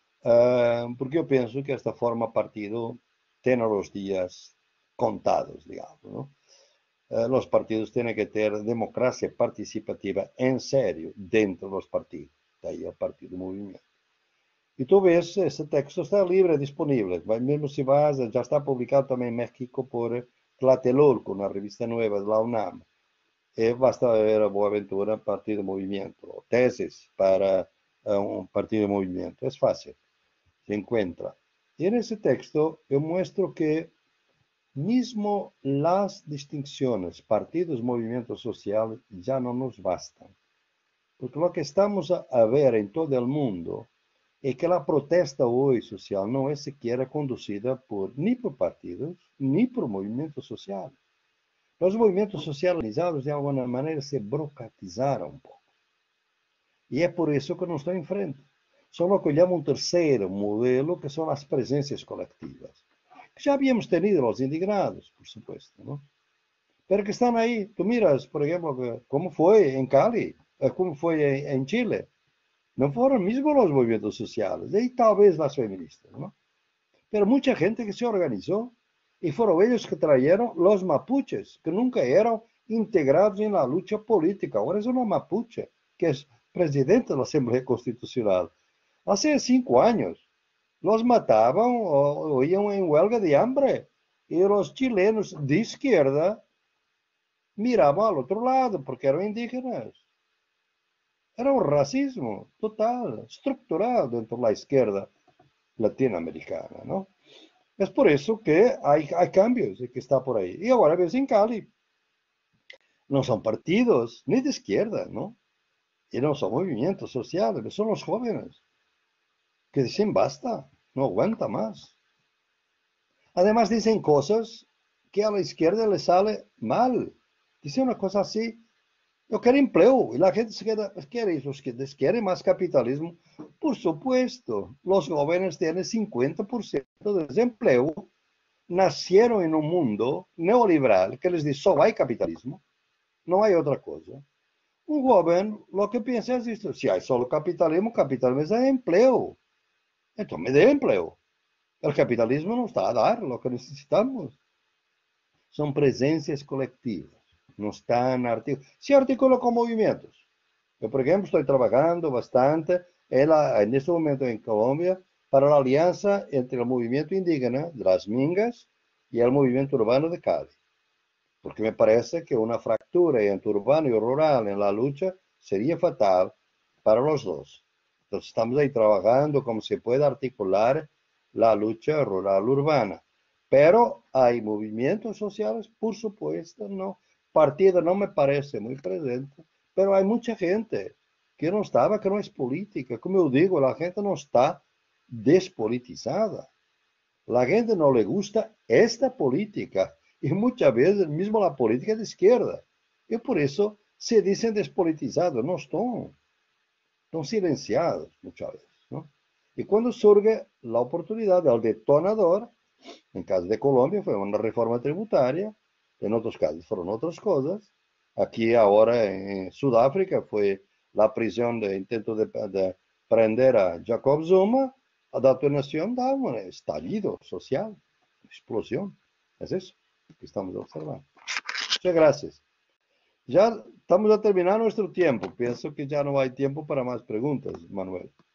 Porque yo pienso que esta forma partido tiene los días contados, digamos, ¿no? Los partidos tienen que tener democracia participativa en serio dentro de los partidos, de ahí el Partido Movimiento. Y tú ves, ese texto está libre, disponible, mismo si vas, ya está publicado también en México por Tlatelolco, una revista nueva de la UNAM. Basta ver a Boaventura, Partido de Movimiento, tesis para un Partido de Movimiento. Es fácil, se encuentra. Y en ese texto yo muestro que mismo las distinciones, partidos, movimientos sociales, ya no nos bastan. Porque lo que estamos a ver en todo el mundo es que la protesta hoy social no es siquiera conducida ni por partidos, ni por movimientos sociales. Los movimientos socializados de alguna manera se burocratizaron un poco. Y es por eso que no están enfrente. Son lo que llamo un tercer modelo, que son las presencias colectivas. Ya habíamos tenido los indignados, por supuesto, ¿no? Pero que están ahí. Tú miras, por ejemplo, cómo fue en Cali, cómo fue en Chile. No fueron mismos los movimientos sociales, y tal vez las feministas, ¿no? Pero mucha gente que se organizó, y fueron ellos que trajeron los mapuches, que nunca eran integrados en la lucha política. Ahora es una mapuche, que es presidente de la Asamblea Constitucional. Hace 5 años, los mataban o iban en huelga de hambre, y los chilenos de izquierda miraban al otro lado, porque eran indígenas. Era un racismo total, estructural dentro de la izquierda latinoamericana, ¿no? Es por eso que hay cambios que está por ahí. Y ahora ves en Cali, no son partidos ni de izquierda, ¿no? Y no son movimientos sociales, son los jóvenes que dicen basta, no aguanta más. Además dicen cosas que a la izquierda le sale mal. Dicen una cosa así: yo quiero empleo, y la gente se queda, quiere eso, quiere más capitalismo. Por supuesto, los jóvenes tienen 50% de desempleo, nacieron en un mundo neoliberal que les dice solo hay capitalismo, no hay otra cosa. Un joven lo que piensa es esto: si hay solo capitalismo, capitalismo es empleo. Entonces me dé empleo. El capitalismo nos está a dar lo que necesitamos. Son presencias colectivas. No están articulados. Se articula con movimientos. Yo, por ejemplo, estoy trabajando bastante en este momento en Colombia para la alianza entre el movimiento indígena de las Mingas y el movimiento urbano de Cali. Porque me parece que una fractura entre urbano y rural en la lucha sería fatal para los dos. Entonces estamos ahí trabajando cómo se puede articular la lucha rural-urbana. Pero hay movimientos sociales, por supuesto, no. Partido no me parece muy presente, pero hay mucha gente que no estaba, que no es política. Como yo digo, la gente no está despolitizada. La gente no le gusta esta política y muchas veces mismo la política de izquierda. Y por eso se dicen despolitizados, no están silenciados muchas veces, ¿no? Y cuando surge la oportunidad del detonador, en caso de Colombia fue una reforma tributaria, en otros casos fueron otras cosas. Aquí ahora en Sudáfrica fue la prisión de intento de prender a Jacob Zuma, a detonación da un estallido social, explosión. Es eso que estamos observando. Muchas gracias. Ya estamos a terminar nuestro tiempo. Pienso que ya no hay tiempo para más preguntas, Manuel.